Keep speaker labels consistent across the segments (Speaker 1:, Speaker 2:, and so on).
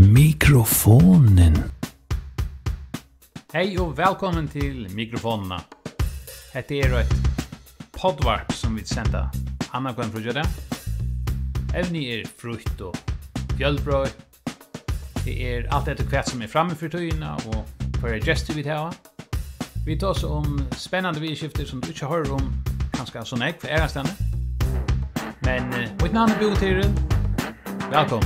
Speaker 1: Mikrofonen.
Speaker 2: Hej och välkommen till mikrofonerna. Detta är ett poddvarp som vi sänder Anna kan fråga det. Evni är frukt och fjällbröd. Det är allt det kvätt som är framme för tøyna och för gester vi tar. Vi tar oss om spännande vidskifter som du inte hör om kanske så näck för era stände. Men mitt namn är Bo Tyrell. Välkommen.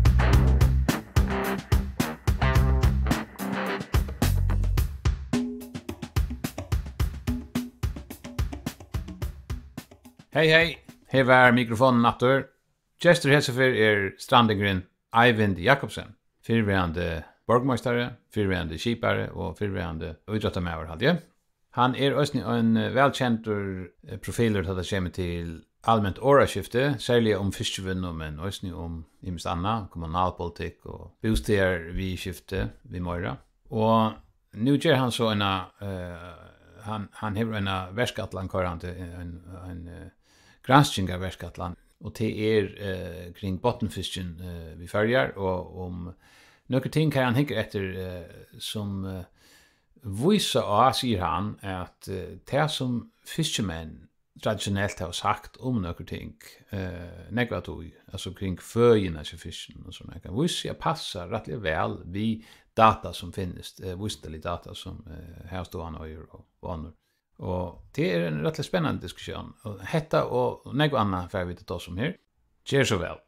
Speaker 2: Hej, här var mikrofonen natter. Gestor Hessefer Strandegren Eivind Jakobsen. Fyrvärande borgmästare, fyrvärande skipare och fyrvärande idrottsmävare hade jag. Han också en välkänd profil att det kommer till allmänt åraskifte, särskilt om fiskevinn men också om imst anna, kommunalpolitik och bostäder vid skifte vid morgon. Och nu gör han så han har en verkskatlan körande en granskning av verkskatlan och det kring bottenfisken vi följer och om några ting kan han hinka efter som vissa av säger han att det som fiskemän traditionellt har sagt om några ting negativt alltså kring föjorna till fisken och såna kan vissa passar rätt väl vi data som finns vissa data som här står han och vanor. Och det är en rätt spännande diskussion. Och hetta och något annat för vi att ta som här. Gör så väl.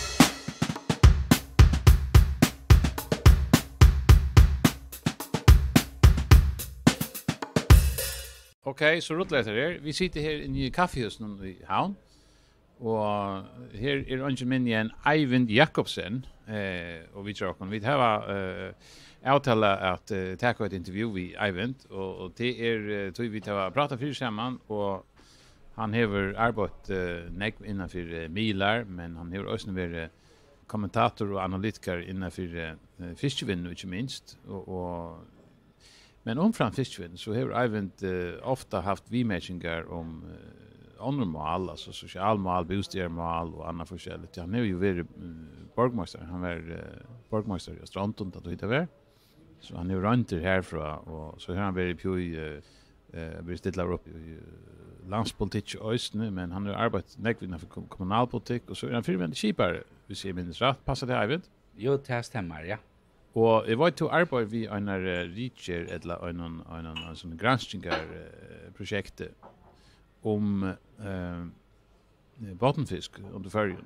Speaker 2: Okej, så rutt letar det. Vi sitter här i en kaffehus i Havn. Och här är ungen min igen Eivind Jakobsen. Och vi tror vi har avtala att ta ett intervju vid Eivind och det är tror vi tar prata för samman och han har arbetat innanför milar men han har också varit kommentator och analytiker innanför fiskevinn inte minst och men omfram fiskevinn så har Eivind ofta haft vimätningar om andra alltså socialmål, bostadsmål och andra forskjelligt. Han har ju varit borgmästare, han var borgmästare i Strandton att det var. Så han är runt härifrån och så har han varit på vi ställer upp i landspolitik i Östne men han har arbetat näckligt för kommunalpolitik och så är han firmande skipare vi ser minst rätt passar det Eivind?
Speaker 3: Jo, det stämmer, ja.
Speaker 2: Och jag var till arbete vid en reacher eller en sån granskningar projekt om bottenfisk under färjan.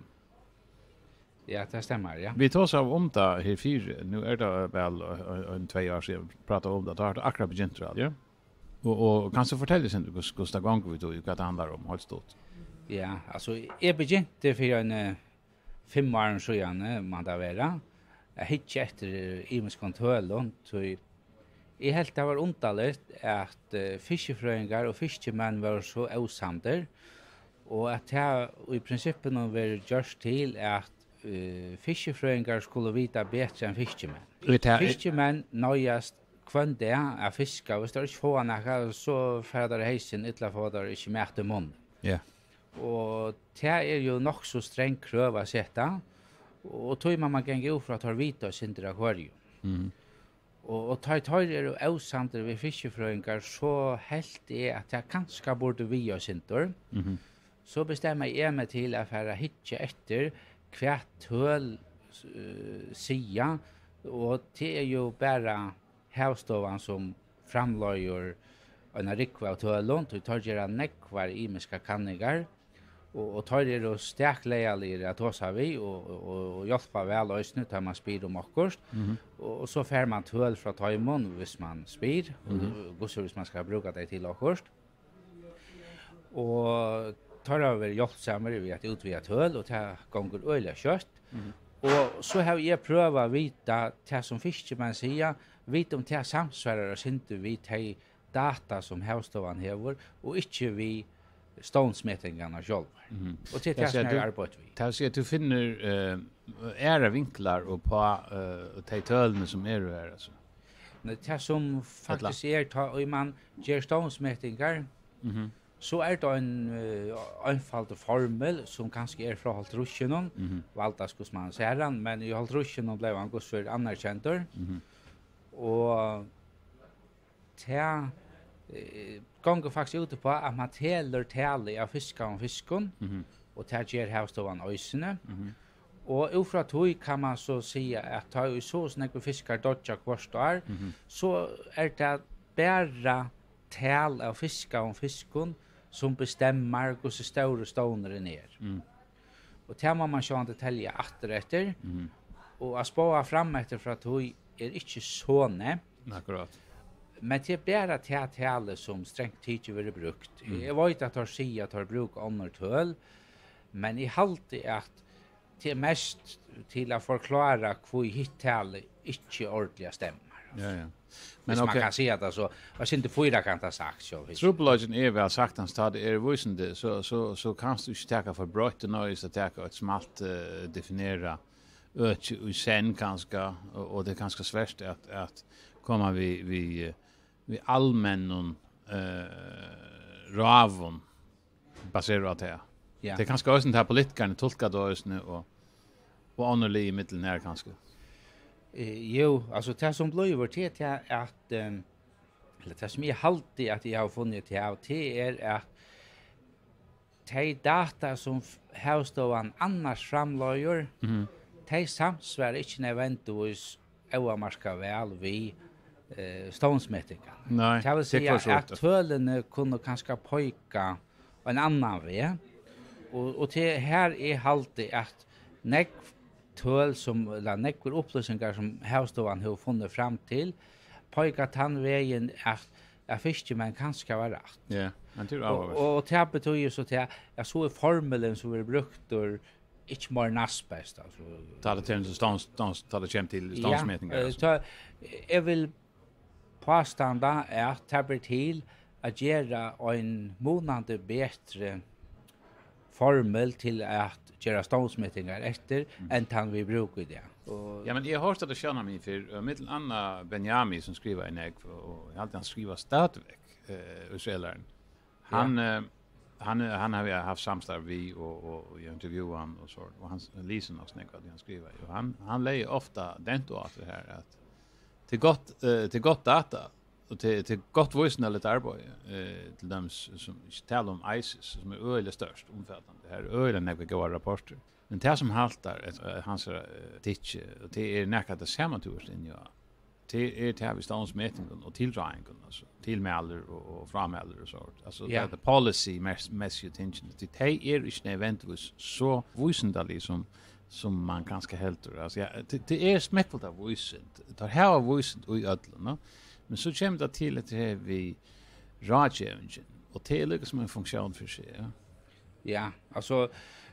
Speaker 3: Ja, det stämmer, ja.
Speaker 2: Vi tar oss av om det här fyra. Nu är det väl en 2 år sedan pratar om det. Det har akkurat begynnt, ja? Och kan du fortälla sen hur det gånger vi tog, vad det handlar om, helt stort?
Speaker 3: Ja, alltså, jag begynte för en 5 år sedan, man da vera. Jag hittade efter Imens kontroll, så jag helt det var underligt att fiskefröingar och fiskemän var så osamder och att det i princip var gjort till att fiskefröingar skulle vita bättre än fiskemän. Fiskemän nöjast kvann det av fiska och står inte få några så färdar heisen ytla få där inte mäta mun.
Speaker 2: Ja.
Speaker 3: Och det är ju nog så sträng kröv att sätta och tog man kan gå för att ha vita och synda akvarium.
Speaker 2: Mm.
Speaker 3: Och tar är osamter vid fiskefröingar så helt är att jag kanske borde vi och synda.
Speaker 2: Mhm.
Speaker 3: Så bestämmer jag mig till att färra hitcha efter kvärt höl sia och det är ju bara havstovan som framlöjer en rikva av tölon och tar gärna nekvar imiska kanningar och tar det och stäklejalir att oss har vi och hjälpa väl oss nu tar man spyr om akkurst och så fär man töl från tajmon hvis man spyr och gossar hvis man ska bruka det till akkurst och tar över hjälpsamare vid att utvida töl och ta gånger öliga kött och så har jag prövat vita det som fiskemän säger vita om det samsvarar och inte vi tar data som havstovan hever och inte vi stånsmätningarna själva. Och det är det som jag arbetar vid.
Speaker 2: Det är att du finner ära vinklar och på de tölene som är här alltså.
Speaker 3: Det som faktiskt är och man ger stånsmätningar så det en einfald formel som kanske från haltrusjonen, valdas hos man ser han, men i haltrusjonen blev han gos för anerkjenter. Och ta gånger faktiskt ute på att man teller tale av fiskar och fiskon, och ta ger havstovan ösene. Och ufra tog kan man så säga att ta ju så snägga fiskar dodja kvarstår, så det bara tal av fiskar och fiskon som bestämmer hur stora stoner är. Och det må man ju inte tälja efter, och att spåa fram efter för att tog inte så nämt.
Speaker 2: Akkurat.
Speaker 3: Men det bara teatale som strängt tid ju brukt. Jag vet att har säga att har bruk annor töl, men I halte att det mest till att förklara hur hittale inte ordentliga stämmer.
Speaker 2: Ja.
Speaker 3: Men man kan säga det så, vad inte fyra kan ta sagt så.
Speaker 2: Trubelagen väl sagt han stad visande så kan du inte ta för brott och nöjs att ta ett smalt definiera öch och sen kanske och det är ganska svårt att komma vi allmännon ravon baserat det. Ja. Det kanske också inte politikerna tolkar då just nu och annorlunda I mitten här kanske.
Speaker 3: Jo, alltså det som blir till att eller det som jag alltid att jag har funnit det är att de data som havstovan annars framlöjer, de samsvarar inte nödvändigtvis övermarska väl vid stånsmätningar.
Speaker 2: Nej,
Speaker 3: det vill säga att tölene kunde kanske pojka en annan väg. Och det här är alltid att töl som eller nekkur upplysningar som havstovan har funnit fram till pojka den vägen att fiskemän kanske var rätt.
Speaker 2: Ja, men det är
Speaker 3: och det betyder ju så att jag så formeln som vi brukt och inte mer nästbäst alltså.
Speaker 2: Ta det till stånd till ståndsmätningar.
Speaker 3: Ja, jag vill påstånda att det blir till att göra en månande bättre formel till att göra ståndsmätningar efter än han vi brukar det.
Speaker 2: Ja, men jag har hört att det känner mig för mittel Anna Benjamin som skriver en egg och jag alltid han skriver stadväck Israelaren. Han har haft samstarv vi och intervjuar han och så och han läser också något han skriver och han lägger ofta dento att det här att till gott data och till gott visnande arbete till dem som talar om ISIS som är öle störst omfattande det här öle när vi går rapporter men det som haltar hans teach och det är näkat det samma turst in ja det är det här vi ståndsmätningen och tilldragningen alltså tillmäler och framäler och så alltså det the policy mess attention det är inte nödvändigtvis så visnande som man ganska helt alltså ja det är smäckfullt av visnt det har visnt och ödlan men så kommer det till att det vi rådgivningen och det är liksom en funktion för sig.
Speaker 3: Ja, alltså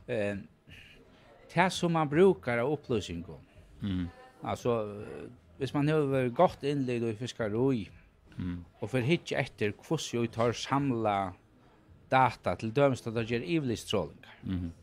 Speaker 3: det som man brukar av upplysningar. Alltså hvis man har gått inlägg i fiskeri och för hitcha efter hur jag tar samla data till dömst att det ger ivlistrålningar.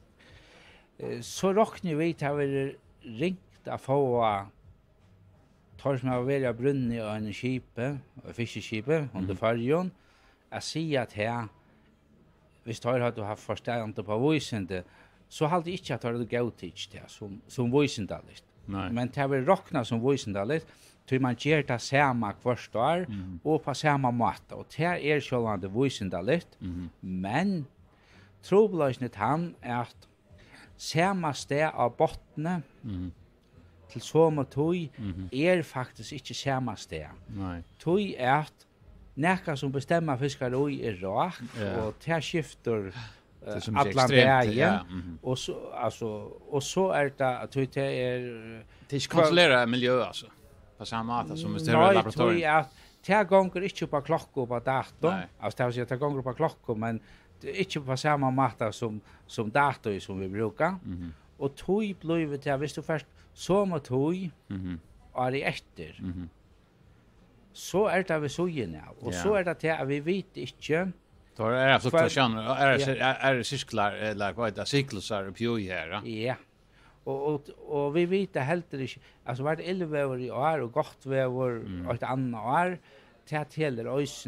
Speaker 3: Så råknar vi till att ringt att få tar som har varit brunni och en skipe, fiskeskipe under färjan, att säga att här, hvis tar att du har förstånd på visende, så har det inte att det gautich det som visendaligt. Men det vill räkna som visendaligt, till man ger det samma kvarstår och på samma mat. Och det är självande visendaligt, men trobladsen han är att samma steg av bottene till som och tog faktiskt inte samma steg.
Speaker 2: Nej.
Speaker 3: Tog är att näka som bestämmer fiskar är rak och det skiftar alla vägen och så alltså och så är det att det är
Speaker 2: det kontrollera miljö alltså på samma sätt som det är laboratorium.
Speaker 3: Ja, det gånger inte på klockan på datorn. Alltså det är gånger på klockan men inte på samma matta som dator som vi brukar. Och tog blev det visst du först som och tog är det efter. Så är det vi så igen och så är det att vi vet inte.
Speaker 2: Då är det fluktuation är cirkular eller vad det cyklusar på här.
Speaker 3: Ja. Och vi vet det helt inte alltså vart 11 år i år och gott väver ett annat år till heller ösne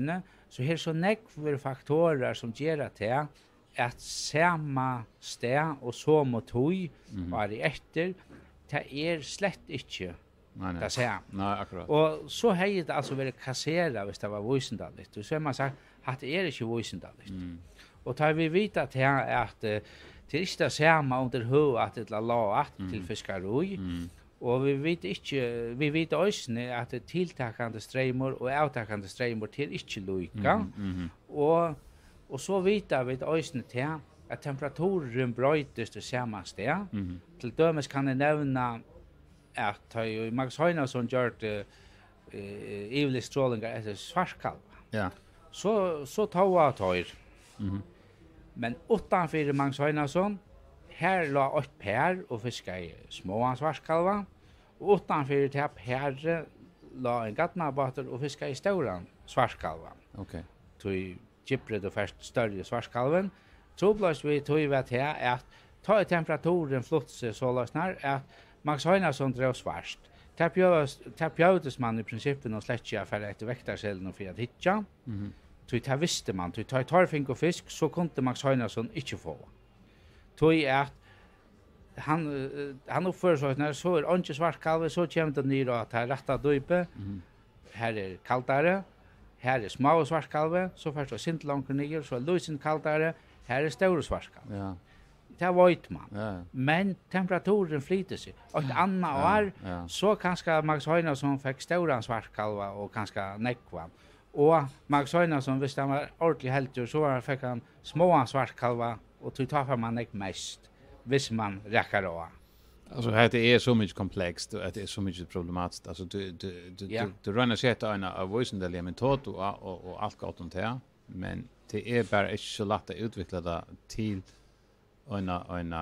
Speaker 3: Så här så nekvar faktorer som gör det att samma sted och så mot höj var det efter det slett inte
Speaker 2: Nej.
Speaker 3: det ser.
Speaker 2: Nej, akkurat.
Speaker 3: Och så har det alltså varit kassera hvis det var vysendaligt. Och så har man sagt att det är inte vysendaligt. Och tar vi vita till att det är inte det samma under hur att det la att till fiskaroi. Och vi vet också att det tilltakande strömmar och avtakande strömmar till inte lika. Och så vet vi också till att temperaturen brötes till samma sted. Till dömes kan det nämna att Max Heinason gjort evig strålingar efter svartkalva.
Speaker 2: Ja.
Speaker 3: Så tog jag Men utanför Max Heinason, här la ett pär och fiskade små svartkalva. Och utanför det pär la en gatnabater och fiskade stora svartkalva.
Speaker 2: Okej.
Speaker 3: Tog gyppret och först större svartkalven. Så blås vi tog vi att ta temperaturen flotse så lösnar att Max Heinason drev svart. Det bjödes man i principen och släckja för ett väktarsällen och för att hitta. Det visste man. Det tar fink och fisk så kunde Max Heinason inte få. Det att han uppför så när så är inte svartkalve så kommer det ner att här rätta dype. Här är kaldare. Här är små svartkalve. Så först och sint långt ner så är lysen kaldare. Här är stora svartkalve.
Speaker 2: Ja.
Speaker 3: Det vet man.
Speaker 2: Ja.
Speaker 3: Men temperaturen flyter sig. Och ett annat år så kanske Max Heinason fick stora svartkalva och kanske nekva. Och Max Heinason visste han var ordentligt helter så fick han små svartkalva och tog tar man nek mest. Hvis man räcker av.
Speaker 2: Alltså det är så mycket komplext och det är så mycket problematiskt. Alltså du rönnar sätta en av våsendeliga metod och allt gott om det. Men det är bara inte så lätt att utveckla det till en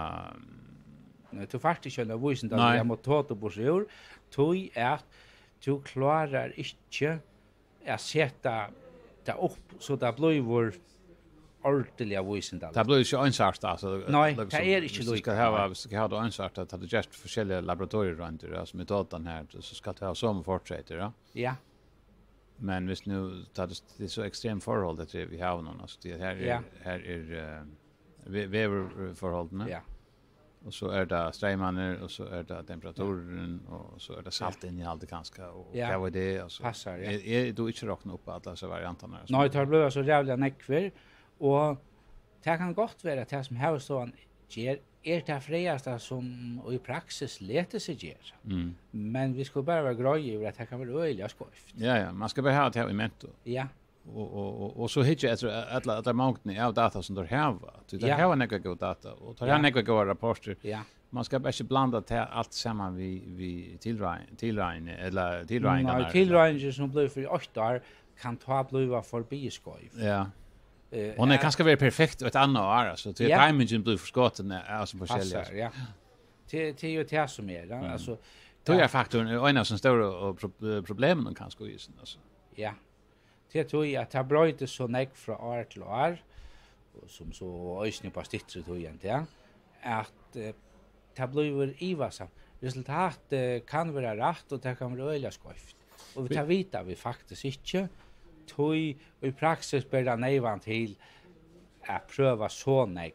Speaker 3: Du faktiskt en våsendeliga metod på sig tog att du klarar inte att sätta det upp så det blir ordentliga våsendeliga.
Speaker 2: Det blir inte ensart alltså.
Speaker 3: Nej, det är inte
Speaker 2: lika. Ska ha det ensart att det just olika laboratorier runt det alltså metoden här så ska det ha som fortsätter ja.
Speaker 3: Ja.
Speaker 2: Men visst nu det är så extrem förhåll att vi har någon alltså det här är väderförhållandena.
Speaker 3: Ja.
Speaker 2: Och så är det strömmarna och så är det temperaturen och så är det salt in i allt ganska och vad är det alltså.
Speaker 3: Passar ja.
Speaker 2: Är du inte räkna upp alla så varianterna?
Speaker 3: Nej, det blir så jävla nekver och det kan gott vara att det som havsstånd ger det fredaste som i praxis leter sig ger. Men vi ska bara vara gröj över att det kan vara öliga skoft.
Speaker 2: Ja, man ska bara ha det här i mento.
Speaker 3: Ja.
Speaker 2: Och så hittar jag alla mångden av data som du har. Du har några god data och tar jag några goda rapporter.
Speaker 3: Ja.
Speaker 2: Man ska bara inte blanda det allt samman vi tillregn eller tillregnar.
Speaker 3: Nej, tillregnar som blir för 8 år kan ta bliva förbi skoj.
Speaker 2: Ja. Och det kanske vara perfekt ett annat år alltså till timingen blir förskotten alltså på sälja.
Speaker 3: Ja. Det är ju det som är alltså
Speaker 2: då är faktorn en av som stora problemen kanske ju alltså.
Speaker 3: Ja. Det tror jag att det bröt så nek från år till år och som så ösning på stittret tror jag inte att det blir ivasa. Resultat kan vara rätt och det kan vara öliga skoft. Och vi tar vita vi faktiskt inte tog i praxis börja nejvan till att pröva så nek.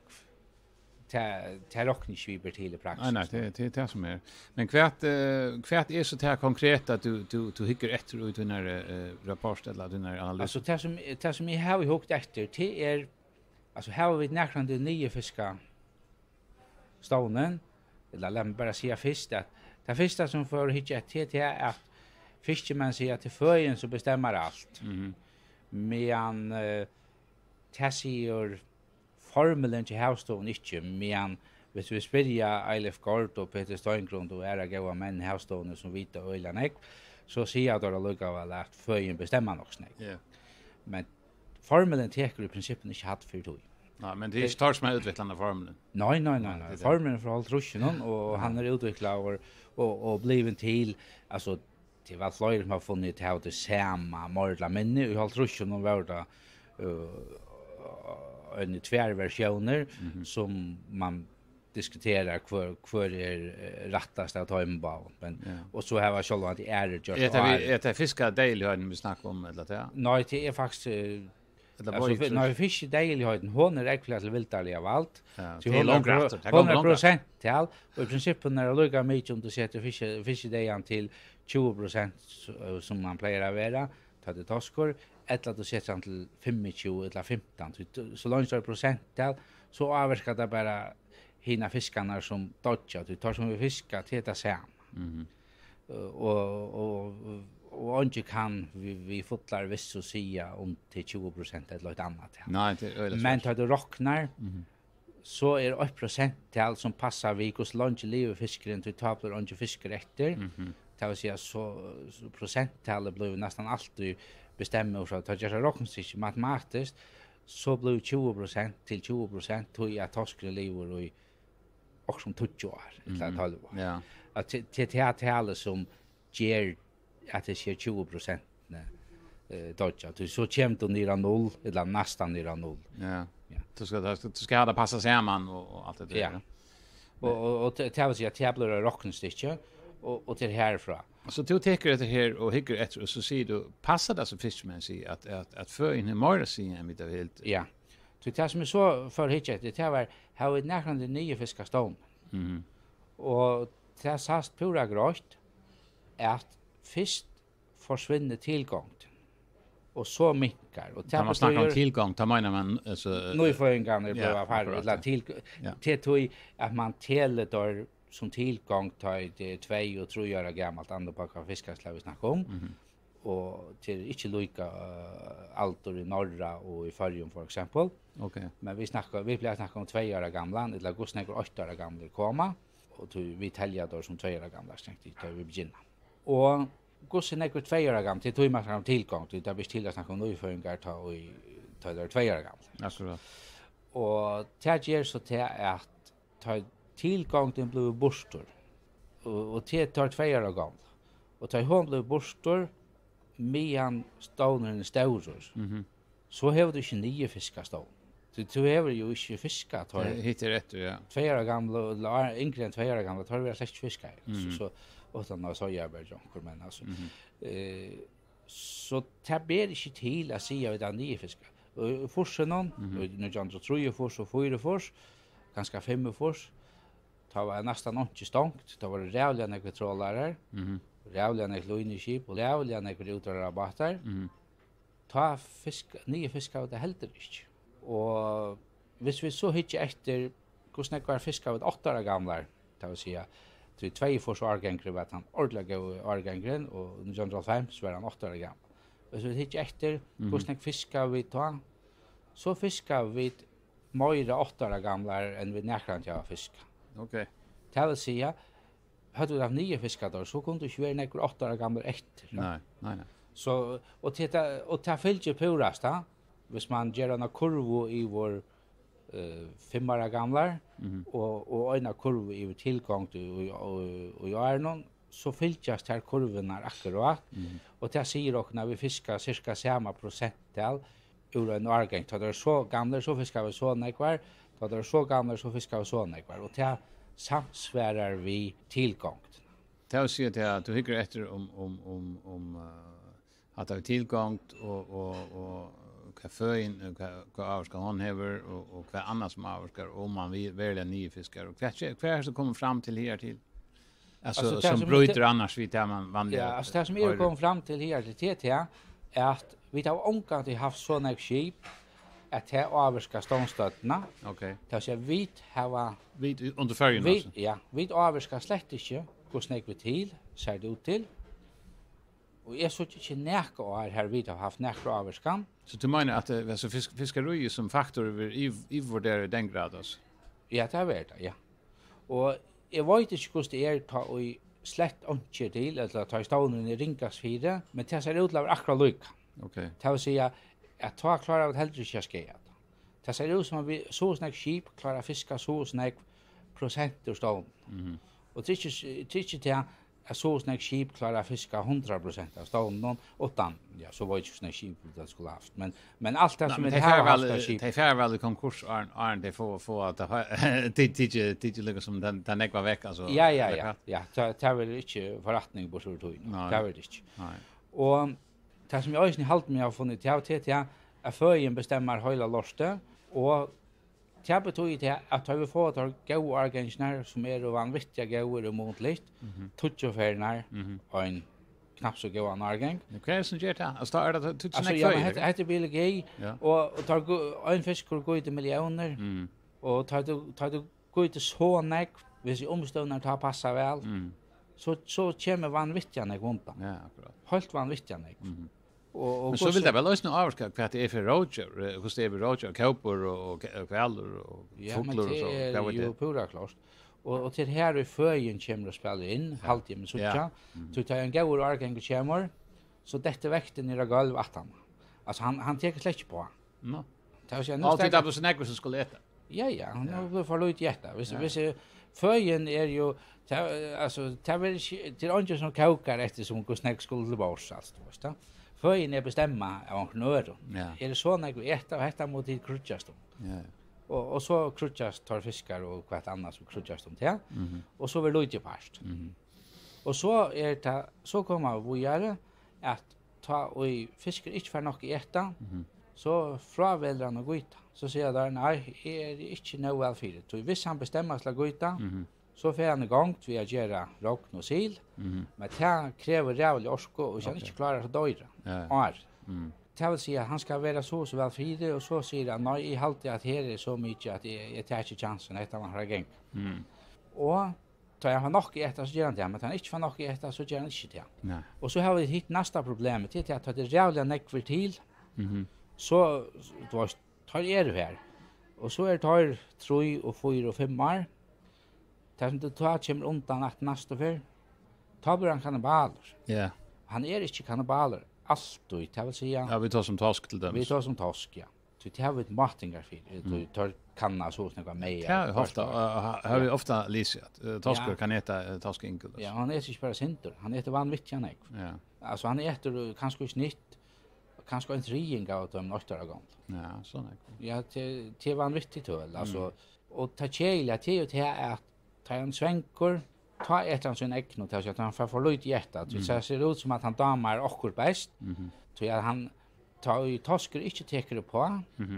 Speaker 3: Det rockningsviber till i praxis.
Speaker 2: Nej, det är det som är. Men kvärt är så här konkret att du hickar efter ut den här rapport eller den här analys.
Speaker 3: Alltså det som jag har hukt efter det är alltså har vi näkrande nya fiskar stånden eller låt mig bara säga först att det första som får hicka till är att fiskemän säger till föjen så bestämmer allt. Men säger formeln till havstånd inte, men hvis vi spyrja Eilif Gård og Peter Steingrund og goda menn havstående som vita øyla nek, så sier jeg lukka vel at føyen bestemmer nok snek.
Speaker 2: Yeah.
Speaker 3: Men formelen teker i prinsippen ikke hatt for tog.
Speaker 2: Ja, men det är inte som är utvecklande formelen.
Speaker 3: Nej. Formelen för allt rushen och han är utvecklad och blivit till alltså det var fler som har funnit how det samma mordla men nu allt rushen och var det en två versioner som man diskuterar kvar rättast att ta en bal men och så här var själva att det är just
Speaker 2: det fiskar del hör vi snackar om eller det.
Speaker 3: Nej, det är faktiskt Alltså när vi fiskar dejligheten, hon är äcklig till vildarliga valt.
Speaker 2: Ja,
Speaker 3: Så
Speaker 2: det är långt rätt. Det går långt.
Speaker 3: 100% tal och i princip när det lukar mycket om du sätter fiskdejan till 20% som man plejer att vara, tar det toskor, eller du sätter han till 25 eller 15, så långt så procenttal så avverkar det bara hina fiskarna som dodgar, du tar som vi fiskar till det sam. Och inte kan vi fotlar visst så säga om till 20% eller något annat.
Speaker 2: Nej, det är
Speaker 3: men tar du rocknar så är 1% tal som passar vi hos lunch lever fiskaren till taplar och inte fiskar efter. Det vill säga så procenttalet blir nästan alltid bestämmer så att jag rocknar matematiskt så blir 20% till 20% till att toskren lever och och som 20 år eller 12 år.
Speaker 2: Ja.
Speaker 3: Att till talet som ger att det ser 20% dodja. Så kommer du ner 0 eller nästan ner 0.
Speaker 2: Ja. Du ska ha det passa samman och allt det där.
Speaker 3: Ja. Och det vill säga att jag blir rocknstickje och till härifrån.
Speaker 2: Så du tänker det här och hygger efter och så säger du passar det som fiskman säger att för in i morgon sen med det helt.
Speaker 3: Ja. Så det som är så för hitchet det var how it näkande nya fiskastån. Och det sast pura grått att fisk försvinner tillgång och så minkar och
Speaker 2: det man snackar om tillgång tar man alltså
Speaker 3: nu får en gång det blir affär eller till att man teledor som tillgång tar det 2 och 3 år gammalt andra på fiskaslag vi snackar om. Och till inte lika altor i norra och i Färjön för exempel.
Speaker 2: Okej.
Speaker 3: Men vi blir snacka om 2 år gamla eller gosnäcker 8 år gamla komma och vi täljer då som 2 år gamla tänkte jag vi börja. Och gosnäcker 2 år gamla till tog man fram tillgång till där vi till att snacka om nyföringar ta och ta där 2 år gamla.
Speaker 2: Akkurat.
Speaker 3: Och det ger så till att ta tillgång till blå borstor. Och det tar 2 år gamla. Och ta hon blå borstor medan stånen stauros. Så har du inte nya fiskastån. Du har ju inte fiskat.
Speaker 2: Det hittar rätt, ja.
Speaker 3: 2 år gamla, eller yngre än 2 år gamla, tar vi släkt fiskar. Så utan att säga berjonker, men alltså. Så det ber inte till att säga att det är nya fiskar. Forsen någon, nu kan du 3 fors och 4 fors, ganska 5 fors. Det var nästan inte stångt, det var rävliga när vi trålare. Rävliga när lojneskip och rävliga när vi utrarabatter. Ta nya fiskar av det heller inte. Och hvis vi så hittar efter hur snäckar fiskar av 8 år gamla, det vill säga till 2 fors årgängre var han ordentliga årgängren och 1905 så var han 8 år gammal. Hvis vi hittar efter hur snäck fiskar vi ta så fiskar vi mer 8 år gamla än vi näkrant jag fiskar.
Speaker 2: Okej.
Speaker 3: Det vill säga hade du haft 9 fiskar då så kunde du inte vara näkor 8 år gamla efter.
Speaker 2: Nej.
Speaker 3: Så och ta fälge purasta. Hvis man gör en kurva i vår 5 år gamla och en kurva i tillgång och gör någon så fyljas här kurvorna akkurat. Och det säger också när vi fiskar cirka samma procenttal ur en årgång. Tar det så gamla så fiskar vi så nekvar, tar det så gamla så fiskar vi så nekvar. Och det samsvarar vi tillgång.
Speaker 2: Det vill säga att du hyggr efter om att ha tillgång och kaffein och avskar hon häver och vad annat som avskar om man vill välja nya fiskar och kvar så kommer fram till här till alltså som bryter annars vid där man vanliga.
Speaker 3: Ja, alltså det som är kom fram till här till TT är att vi har omgått haft såna skip att här avskar stånstötterna.
Speaker 2: Okej.
Speaker 3: Det så vit har
Speaker 2: vid under färjan alltså.
Speaker 3: Ja, vit avskar slett inte hur snäck vi till ser det ut till. Och jag såg inte näka och här vi har haft näka avskan.
Speaker 2: Så du menar att det alltså fiskeri som faktor i värderar den grad alltså?
Speaker 3: Ja, det är värt, ja. Och jag vet inte hur det är ta och slett inte till eller ta stånden i ringas fyra, men det ser ut att akkurat lika.
Speaker 2: Okej.
Speaker 3: Det vill säga att ta klara av helt inte ska. Det ser ut som att vi så snäck skip klara fiska så snäck procent ur stånd. Och det är inte det att så snäck skip klara fiska 100% av stånden utan ja så var det ju snäck skip det skulle haft men allt det som det här har skip
Speaker 2: det är väl konkurs är det få att det ligger som den ekva vecka alltså
Speaker 3: ja det är väl inte förrättning på så tog det är väl inte nej och det som jag också hållt mig har funnit jag till att föjen bestämmer hela lorste och det betyder det att vi får att gå argentinare som är vanvittiga gåor och måntligt. Tutchofärnar och en knappt så gå argen.
Speaker 2: Okej, så gör det. Alltså är det tutch
Speaker 3: Alltså ja, det heter biologi och tar en fisk går ut i miljoner. Och tar du går ut så näck hvis I omståndar tar passa väl. Så kommer vanvittiga näck vunta.
Speaker 2: Ja, akkurat.
Speaker 3: Helt vanvittiga näck.
Speaker 2: Men så vill det väl lösna avska vad det är för roger, hur det är roger, koppor och kvällor och fåglar och så.
Speaker 3: Det är ju pura klart. Och till här I föjen kommer att spela in, halvtimme sucha. Så tar en gåor argen kommer, så detta väkten I golv att han. Alltså han tar släck på.
Speaker 2: No.
Speaker 3: Det är
Speaker 2: alltid där så näck som skulle äta.
Speaker 3: Ja, han blir för lite jätta. Hvis föjen är ju alltså det vill till andra som kokar efter som hur snäck skulle det vara så förstå. Föjen är bestämma av knöder. Är det så när vi äter och äter mot det krutchast.
Speaker 2: Ja.
Speaker 3: Och så krutchast tar fiskar och vad annat som krutchast om det. Och så vill lite past. Och så är det så kommer vi göra att ta och fiskar inte för något äta. Så fråväldrar han gå ut. Så säger där nej, är inte nå väl för det. Så hvis han bestämmer sig att gå ut, så får han igång vi att göra rockn och sil. Men det kräver rävlig orsko och kan inte klara att döra. Det vill säga han ska vara så väl för det och så säger han nej, I halt att här är så mycket att jag tar inte chansen att man har gång. Och tar jag nog äta så gör han det, men han inte får nog äta så gör han inte det. Och så har vi hit nästa problem till att det rävliga näckver till. Så då tar det här. Och så tar 3 och 4 och 5 år. Det som det tar kommer undan att nästa för. Tar blir han kannibaler.
Speaker 2: Ja.
Speaker 3: Han är inte kannibaler. Alltid, det vill säga.
Speaker 2: Ja, vi tar som tosk till dem.
Speaker 3: Vi tar som tosk, ja. Så det har vi ett matingar för. Du tar kanna så snägga med.
Speaker 2: Ja, ofta har vi ofta lisat. Toskar kan äta tosk enkelt.
Speaker 3: Ja, han äter inte bara sinter. Han äter vanvittiga nägg.
Speaker 2: Ja.
Speaker 3: Alltså han äter kanske snitt. Kanske en trying av dem några gånger.
Speaker 2: Ja, så nej.
Speaker 3: Ja, det var en viktig tull. Alltså, och ta tjejla till det att ta en svänkor, ta ett av sin ägg och ta så att han får lite hjärta. Det ser ut som att han damar okkur bäst. Så att han tar ju tosker inte teker på.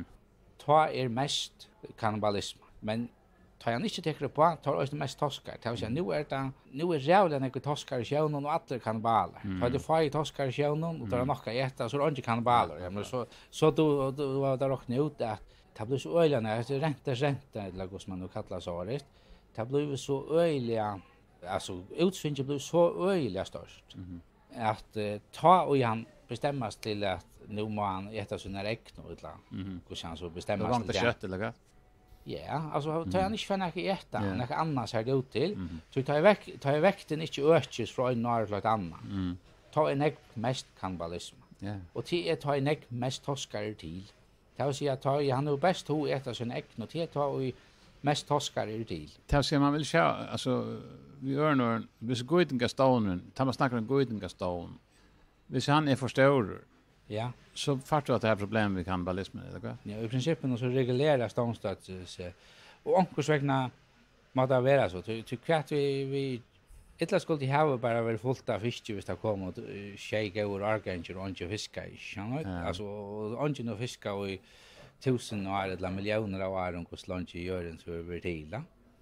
Speaker 3: Ta mest kannibalism. Men tar han inte teker på, tar också mest toskar. Det vill säga, nu är rävliga några toskar I sjönen och alla kannibaler. Tar du fai toskar I sjönen och tar han nokka äta så är det inte kannibaler. Ja, men så då var det råkna ut att det blir så öjliga när det ränta, eller vad man nu kallar så här. Det blir så öjliga, alltså utsvinnet blir så öjliga störst. Att ta och han bestämmas till att nu må han äta sina räkna eller hur han så bestämmas
Speaker 2: till det. Kött eller vad?
Speaker 3: Ja, alltså tar han inte för något äta, något annat ser det ut till. Så tar jag väkten inte ökes från en år till ett annat. Ta en ägg mest kannibalism. Och till tar en ägg mest toskare till. Det vill säga att han är bäst att äta sin ägg och till tar mest toskare till.
Speaker 2: Det vill säga man vill säga, alltså vi gör nu, hvis goitingastonen, tar man snackar om goitingaston. Hvis han är för stor,
Speaker 3: ja,
Speaker 2: så fattar du att det här problem med kannibalismen, eller vad?
Speaker 3: Ja, I principen så regulerar ståndstads och omkursvägna måste vara så. Till kvart vi ettla skulle de ha bara väl fullt av fisk hvis det kommer och shake och arganger och inte fiska I. Alltså och inte no fiska och 1000 år eller miljoner av år om hur långt gör den så över till.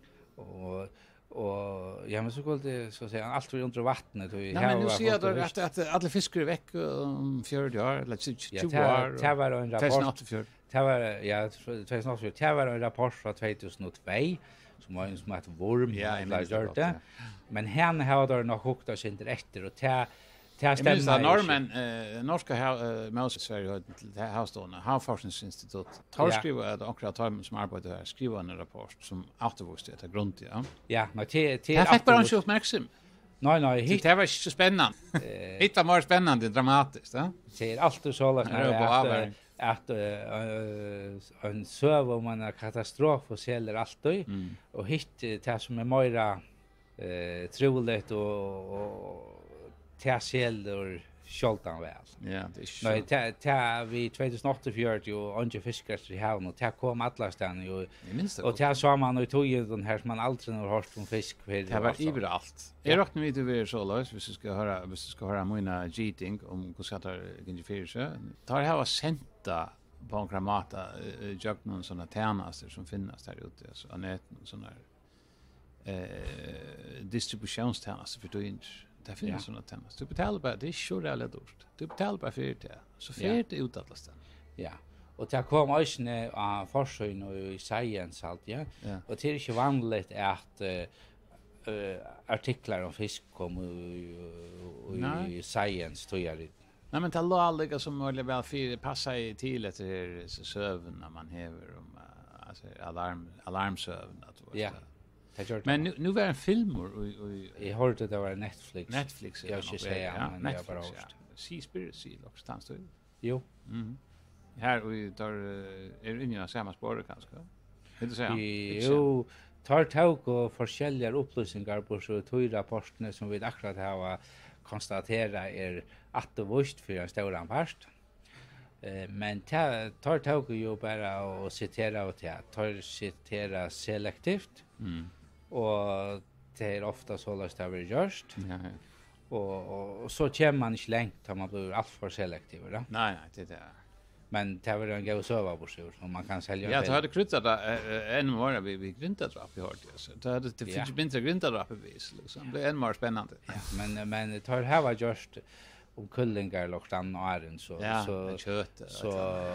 Speaker 3: Och ja men så skulle det så säga allt för under vattnet och
Speaker 2: men nu ser jag att alla fiskar är veck om 40 år eller 20 år.
Speaker 3: Det var en rapport. Det var ja 2004. Det var en rapport från 2002 som var en som att worm eller gjort det. Men han har då nog hukt oss inte efter och det stämmer.
Speaker 2: Normen norska Moses Sverige har havstående havforskningsinstitut. Tar skriver att akra tar som arbetar här skriver en rapport som återvist det grund ja.
Speaker 3: Ja, men det
Speaker 2: jag fick bara en uppmärksam. Nej,
Speaker 3: det
Speaker 2: var inte så spännande. Det var mer spännande dramatiskt, ja.
Speaker 3: Det är alltid så att en söv om en katastrof och säljer alltid och hit det som är mera troligt och tärselder skjoltan väl.
Speaker 2: Ja, det är
Speaker 3: Nej, vi 2008 och inte fiskar I havn och kom alla stan ju. Och det sa man och tog ju den här som man aldrig har hört om fisk.
Speaker 2: Det var överallt. Jag räknar med att vi så lös hvis du ska höra mina geting om hur ska ta ingefärs. Tar det här var senta på en kramata jag någon såna tjänster som finns där ute så nätet såna distributionstjänster för du inte det finns såna tjänster. Du betalar bara det är så jävla dyrt. Du betalar bara för det. Så för det utåtlas den.
Speaker 3: Ja. Och det kom också av forskning och i science allt, ja. Och det är inte vanligt att artiklar om fisk kommer i science tror jag.
Speaker 2: Nej men det låg aldrig som möjligt väl för passa i till att det sövn när man häver om alltså alarmsövn att
Speaker 3: Ja.
Speaker 2: Men nu var en film och
Speaker 3: jag hörde det var Netflix.
Speaker 2: Netflix
Speaker 3: jag ska säga men jag bara
Speaker 2: hörst. Seaspiracy också stod.
Speaker 3: Jo.
Speaker 2: Mhm. Här vi tar är inne i samma spår kanske. Vill du säga?
Speaker 3: Jo, tar tag och forskjelliga upplysningar på så två rapporterna som vi akkurat har konstatera att det vust för en stor part. Men tar tag ju bara och citera och tar citera selektivt. Och det är ofta så att det blir gjort.
Speaker 2: Ja.
Speaker 3: Och så kommer man inte långt om man blir alltför selektiv, va?
Speaker 2: Nej, det är
Speaker 3: Men det var en god söva på sig och man kan sälja.
Speaker 2: Ja, det hade kryttat en mer vi grintadrap vi hörde så. Det hade det finns mindre grintadrap bevis liksom. Det är än mer spännande.
Speaker 3: Ja, men det har här var just om kullingar och annan så
Speaker 2: kött
Speaker 3: så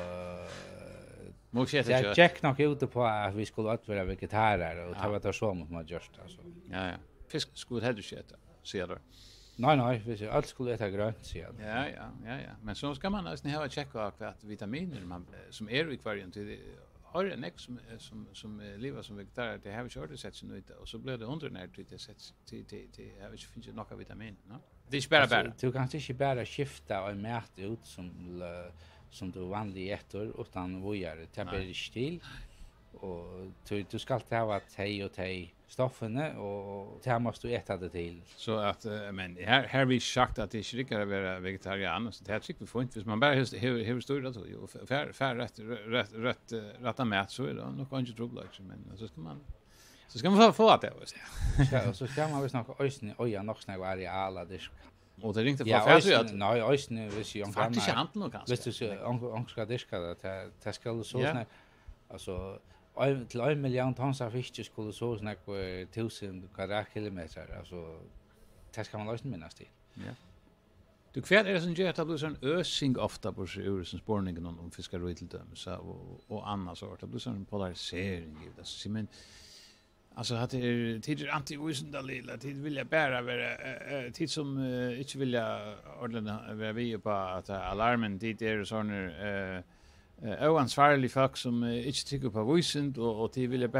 Speaker 2: måste
Speaker 3: jag check nog ute på att vi skulle vara vegetarer och ta vad det så mot man just alltså.
Speaker 2: Ja. Fisk skulle hellre köta. Ser du?
Speaker 3: Nej, vi allt skulle äta grönt så.
Speaker 2: Ja. Men så ska man nästan ha checka att vitaminer man som är i kvargen till har en ex som lever som vegetar det har vi kört sett sig nu och så blir det undernärt till sätt till har vi finns ju några vitamin, va? Det är bara.
Speaker 3: Du kan inte bara skifta en mat ut som du vanligt äter utan vågar det blir stil och du ska alltid ha te stoffene och det måste du äta det till. Så
Speaker 2: att men här vi sagt att det är inte att vara vegetarian så det tycker vi får inte man bara hur stor det så fär rätta mat så är det nog kanske trubbel men så ska man få att det
Speaker 3: så ska man visst nog ösna nog snägga areala disk.
Speaker 2: Och det ringte från färdigt.
Speaker 3: Nej, ösna visst ju
Speaker 2: faktiskt handeln nog kanske.
Speaker 3: Visst du ska diska det ska så snä alltså till 1 miljon tons av fisk skulle så snacka 1000 kvadratkilometer alltså det ska man lösa minnas till.
Speaker 2: Ja. Du kvärt är det som gör att det blir sån ösing ofta på ur som spårningen om fiskar och till dem så och andra sort. Det blir sån polarisering i det. Så men alltså att det är tider anti-wisenda lilla tid vill jag bara vara tid som inte vill jag ordna vara vi på att alarmen dit är såna oansvarlig folk som inte tycker på visent och de vill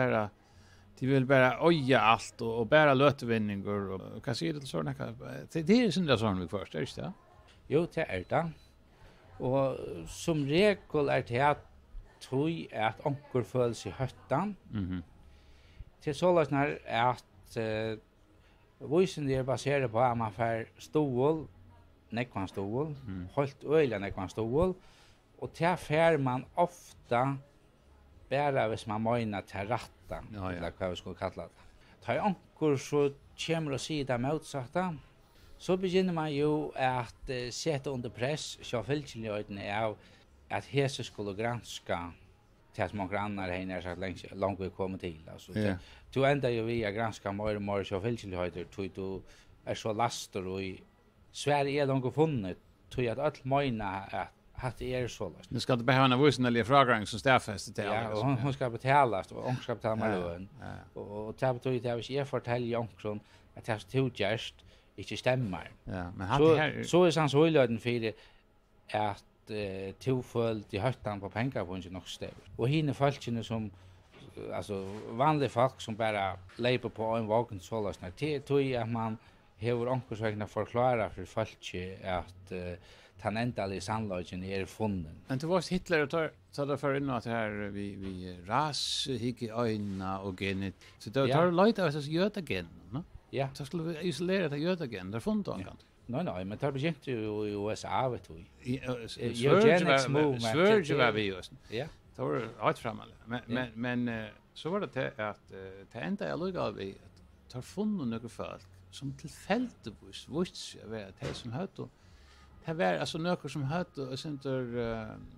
Speaker 2: bara oja allt och bara lötvinningar och kan se det såna det är sån där sån vi först är det?
Speaker 3: Jo, det är det. Och som regel är det att onkel föls i höttan. Till sålas när att visent är baserat på att man får stål, nekvan stål, helt öliga nekvan stål. Och där fär man ofta bara hvis man menar till ratta, eller vad vi skulle kalla det. Tar ankor så kommer och säger det motsatta. Så begynner man ju att sätta under press så fältligheten av att hese skulle granska till som många andra här när så långt vi kommer till. Alltså, du ändrar ju via granska mer och mer så fältligheten tror du är så laster och i Sverige är de funnit tror att allt menar att det är så.
Speaker 2: Nu ska det behöva en vuxenlig fråga som stäffast till.
Speaker 3: Ja, och hon ska betala och hon ska betala med lön. Och det betyder att jag fortäljer onkeln att det är tillgärst inte stämmer.
Speaker 2: Ja, men här
Speaker 3: så är sans höjden för det att tillföllt i höttan på pengar på inte nog stäv. Och hinner folkene som alltså vanliga folk som bara lever på en vaken sålasna till att man hur onkels vägna förklara för folk att han ändaliga sannolikheten är funnen.
Speaker 2: Men det var Hitler och tar det för in att här vi ras hick i öjna och genet. Så då tar lite av så göta gen, va?
Speaker 3: Ja.
Speaker 2: Så skulle vi isolera det göta gen. Där funnit han kan.
Speaker 3: Nej, men det begynte ju i USA vet du.
Speaker 2: Eugenics movement. Sverige var vi just.
Speaker 3: Ja.
Speaker 2: Det var rätt framåt. Men så var det att det enda jag lugade vi att tar funnit några folk som tillfälligtvis visste att det som hade det var alltså några som hade och center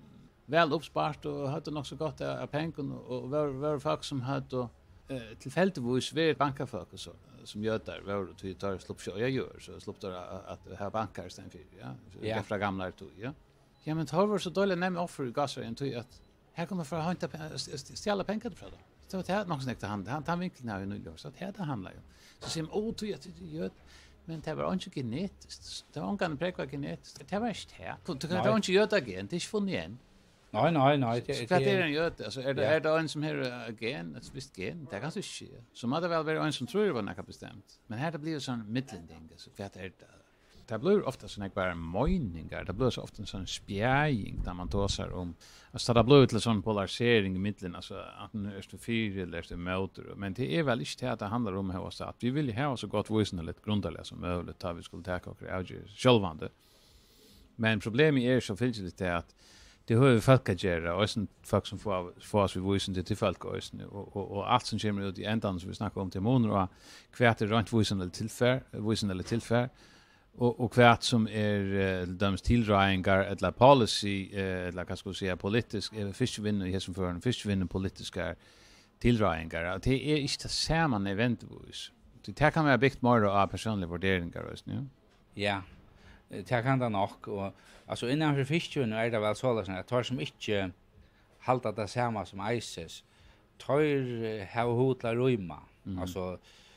Speaker 2: väl uppspart och hade nog så gott av pengar och var folk som hade tillfälligtvis vid bankafolk och så som gör där var det tar släpp jag gör så släpp där att ha bankar sen för ja från gamla tid ja. Ja men tar var så dåligt nämma offer gasar inte att här kommer för att hämta stjäla pengar för det. Så det är nog snäckt han vinkel nu nu så det handlar ju. Så ser man tog att det gör men det var inte genetiskt. Det var inte präkva genetiskt. Det var inte här. Du kan inte göra det igen. Det är funnit igen.
Speaker 3: Nej.
Speaker 2: Det är en gör det. Alltså är det en som har gen, ett visst gen. Det kan så ske. Så måste väl vara en som tror det var något bestämt. Men här det blir sån mittlending så vad är det? Det blir ofta sån här bara meningar. Det blir så ofta en sån spjäing där man tåsar om. Alltså det blir till sån polarisering i mitten alltså att nu är det för eller är det emot. Men det är väl inte det handlar om här så att vi vill ha så gott visande lite grundläggande som möjligt tar vi skulle ta och avgöra självande. Men problemet är så finns det att det hör vi folk att göra och sen folk som får oss vid visande till folk och allt som kommer ut i ändan som vi snackar om till månader och kvärt runt visande tillfär och kvärt som är döms tilldraingar eller policy eller vad ska jag säga politisk fiskvinner i som för en fiskvinner politiska tilldraingar det är inte samma eventvis det kan vara byggt mer av personliga värderingar just nu.
Speaker 3: Ja. Det kan det nog och alltså innanför fiskjön är det väl så att tar som inte halta det samma som ISIS tar ha hotla rymma alltså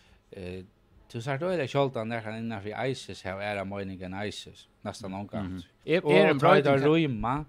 Speaker 3: du sa då är det skjoltan där kan innanför ISIS ha era meningen ISIS nästan någon gång är en bra rymma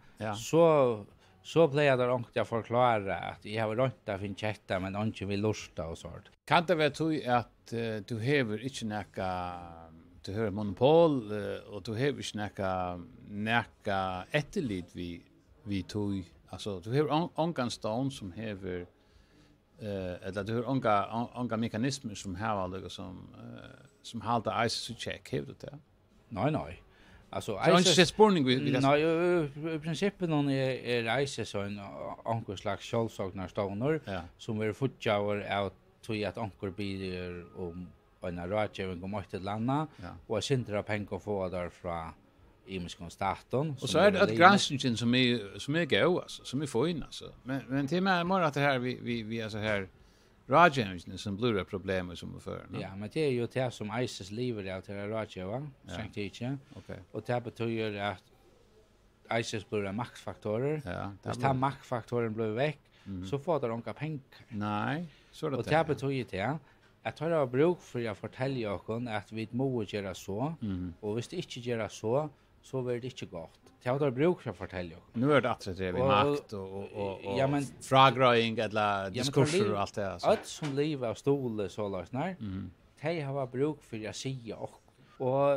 Speaker 3: så plejer det också att förklara att jag har rätt att finna chatta men inte vill lusta och sånt
Speaker 2: kan det vara så att du häver inte näka du hör monopol och du har ju näka etterlit vi tog alltså du har onkan stone som häver eller du har onka mekanismer som har alltså som håller ice to check hävdar det.
Speaker 3: Nej. Alltså
Speaker 2: ice är spårning vi
Speaker 3: nej i princip någon är ice så en onkel slags självsagnar stoner som är futjaur out till att onkel blir om en rådgivning om ett landa och sindra pengar få där från imiskon staten
Speaker 2: och så är det att granskningen som är go alltså som vi får in alltså men till mer att det här vi alltså här rådgivningen som blir ett problem som för
Speaker 3: ja men det är ju det som ISIS lever out till rådgivare sagt inte
Speaker 2: okej
Speaker 3: och det betyder att ISIS blir maktfaktorer
Speaker 2: ja
Speaker 3: det maktfaktoren blir väck så får de några pengar
Speaker 2: nej så det
Speaker 3: och det betyder det att ta det bruk för att fortälja oss att vi måste göra så och hvis det inte göra så blir det inte gott. Ta det bruk för att fortälja oss.
Speaker 2: Nu är det att det är makt och ja men fragröing eller diskurser och allt det så.
Speaker 3: Allt som liv av stol så låsnar. De har bruk för att säga och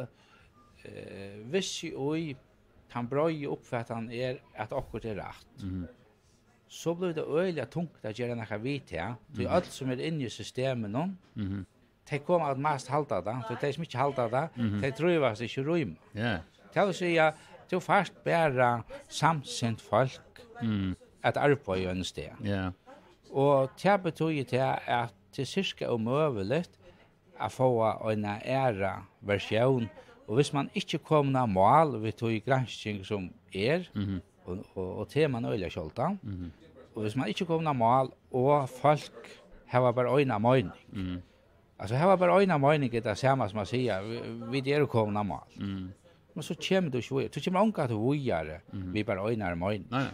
Speaker 3: hvis ju kan bra uppfattan är att akkurat är rätt. Så blir det öliga tungt att göra något vitt ja. Det är allt som är inne i systemet någon. De kommer att mest halta det. Så de som inte halta det, de trivas inte rym.
Speaker 2: Ja.
Speaker 3: Det vill säga, det är först bara samsint folk att arbeta i en sted.
Speaker 2: Ja.
Speaker 3: Och det betyder det att det är cirka omöjligt att få en ära version. Och hvis man inte kommer till mål, vi tog granskning som är, och teman öliga skjolta. Och hvis man inte kommer till mål, och folk har bara öjna mening. Alltså har bara öjna mening det samma som man säger, vi är komna till mål. Men så kommer du ju, så kommer ånka till vujare, vi bara öjna mening.
Speaker 2: Nej.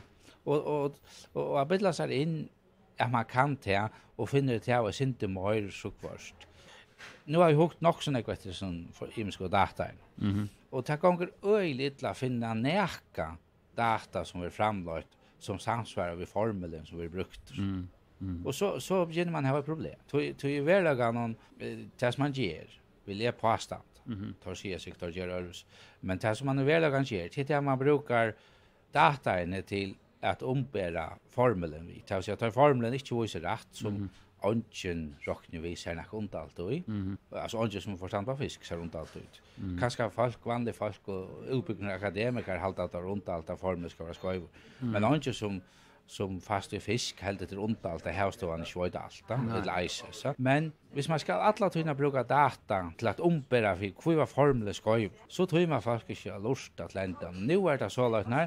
Speaker 3: Och att bidla sig in att man kan det och finner det av inte mer så kvart. Nu har jag hukt nog sån ekvetter som för imiska data. Och det gånger öjligt att finna näka data som är framlagt som samsvarar vid formeln som vi brukt. Och så begynner man ha ett problem. Till i verkligheten det som man ger vill jag påstå. Tar sig sektor gör men det som man i verkligheten ger till att man brukar data till att ombära formeln vid. Det vill säga att formeln inte visar rätt som ongen rockne visar något ont alltid. Alltså ongen som förstand på fisk så runt alltid. Kanske folk vanliga folk och utbyggna akademiker halta att runt allt av formeln ska vara skoj. Men ongen som fast i fisk helt det runt allt det havstående svårt allt eller is så. Men hvis man ska alla tyna bruka data till att ombära för hur var formeln skoj så tror man faktiskt inte lust att landa. Nu är det så att när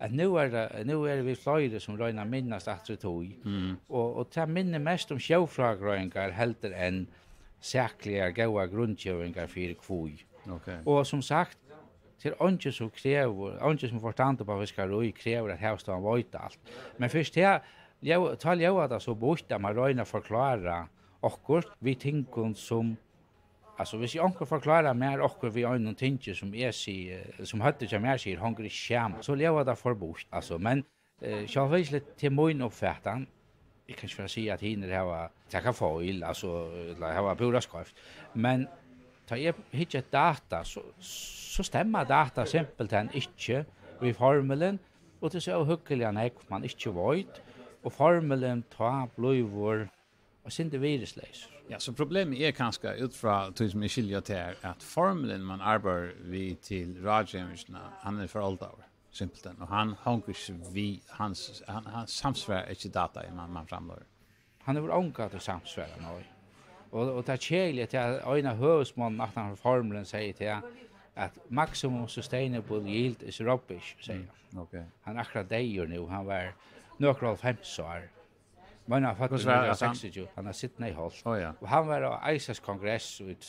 Speaker 3: att nu är vi flöjde som röjna minnast att det tog. Och ta minne mest om sjöfragröjningar helter än säkliga goda grundkjöringar för kvoj.
Speaker 2: Okej.
Speaker 3: Och som sagt, till onke som kräver, onke som forstand på fiskaroi kräver att havstan vojta allt. Men först här, ta leva det så bort att man röjna förklara okkur vi tinkun som alltså hvis jag onkel förklara mer okkur vi har någon tinge som som hade jag mer säger hungry sham så leva det för bort alltså men jag vet lite till min uppfattan jag kan inte säga att hinner ha tacka foil alltså eller ha pura skrift men ta jag hittar data så stämmer data simpelt än inte vi formulen och det så hyggelig man inte vet och formulen ta blivor och sen det virusläs.
Speaker 2: Ja, så problemet är kanske utifrån det som är skilja till att formeln man arbetar vi till radioemissionerna, han är för åldrar, simpelt och han hankar vi hans samsvar inte data i man framlör.
Speaker 3: Han är väl ångat att samsvara nu. Och det är kärligt att ena hövsmån att han formeln säger till att maximum sustainable yield is rubbish, säger han.
Speaker 2: Okej.
Speaker 3: Han akkurat dejer nu, han var några 50 år. Men han faktiskt han har sitt nej håll.
Speaker 2: Ja.
Speaker 3: Och han var på ISAs kongress i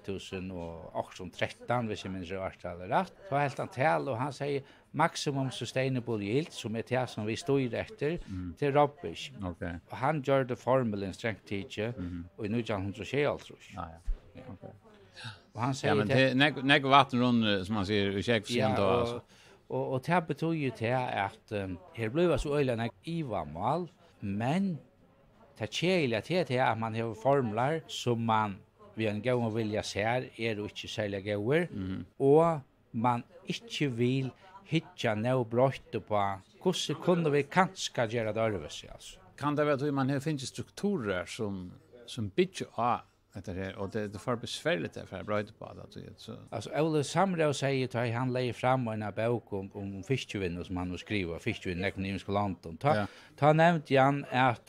Speaker 3: 2013, hvis jag minns rätt eller rätt. Så helt han tal och han säger maximum sustainable yield som det som vi står efter till rubbish.
Speaker 2: Okej.
Speaker 3: Och han gör det formeln strength teacher och nu kan hon så ske alltså.
Speaker 2: Ja. Okej.
Speaker 3: Och han säger
Speaker 2: men det nägg vatten runt som man ser i check sen då alltså.
Speaker 3: Och det betyder ju till att här blir så öliga ivamal men det kärliga till att man har formlar som man vid en gång vilja ser är inte särskilt goda och man inte vill hitta något brott på hur kunde vi kanske göra det överse alltså.
Speaker 2: Kan det vara att man har finns strukturer som bygger av det här och det för besvärligt för att bröta på det så.
Speaker 3: Alltså Olle Samrå säger att han lägger fram en bok om fiskevinn som han har skrivit fiskevinn ekonomiska landet. Ta nämnt Jan att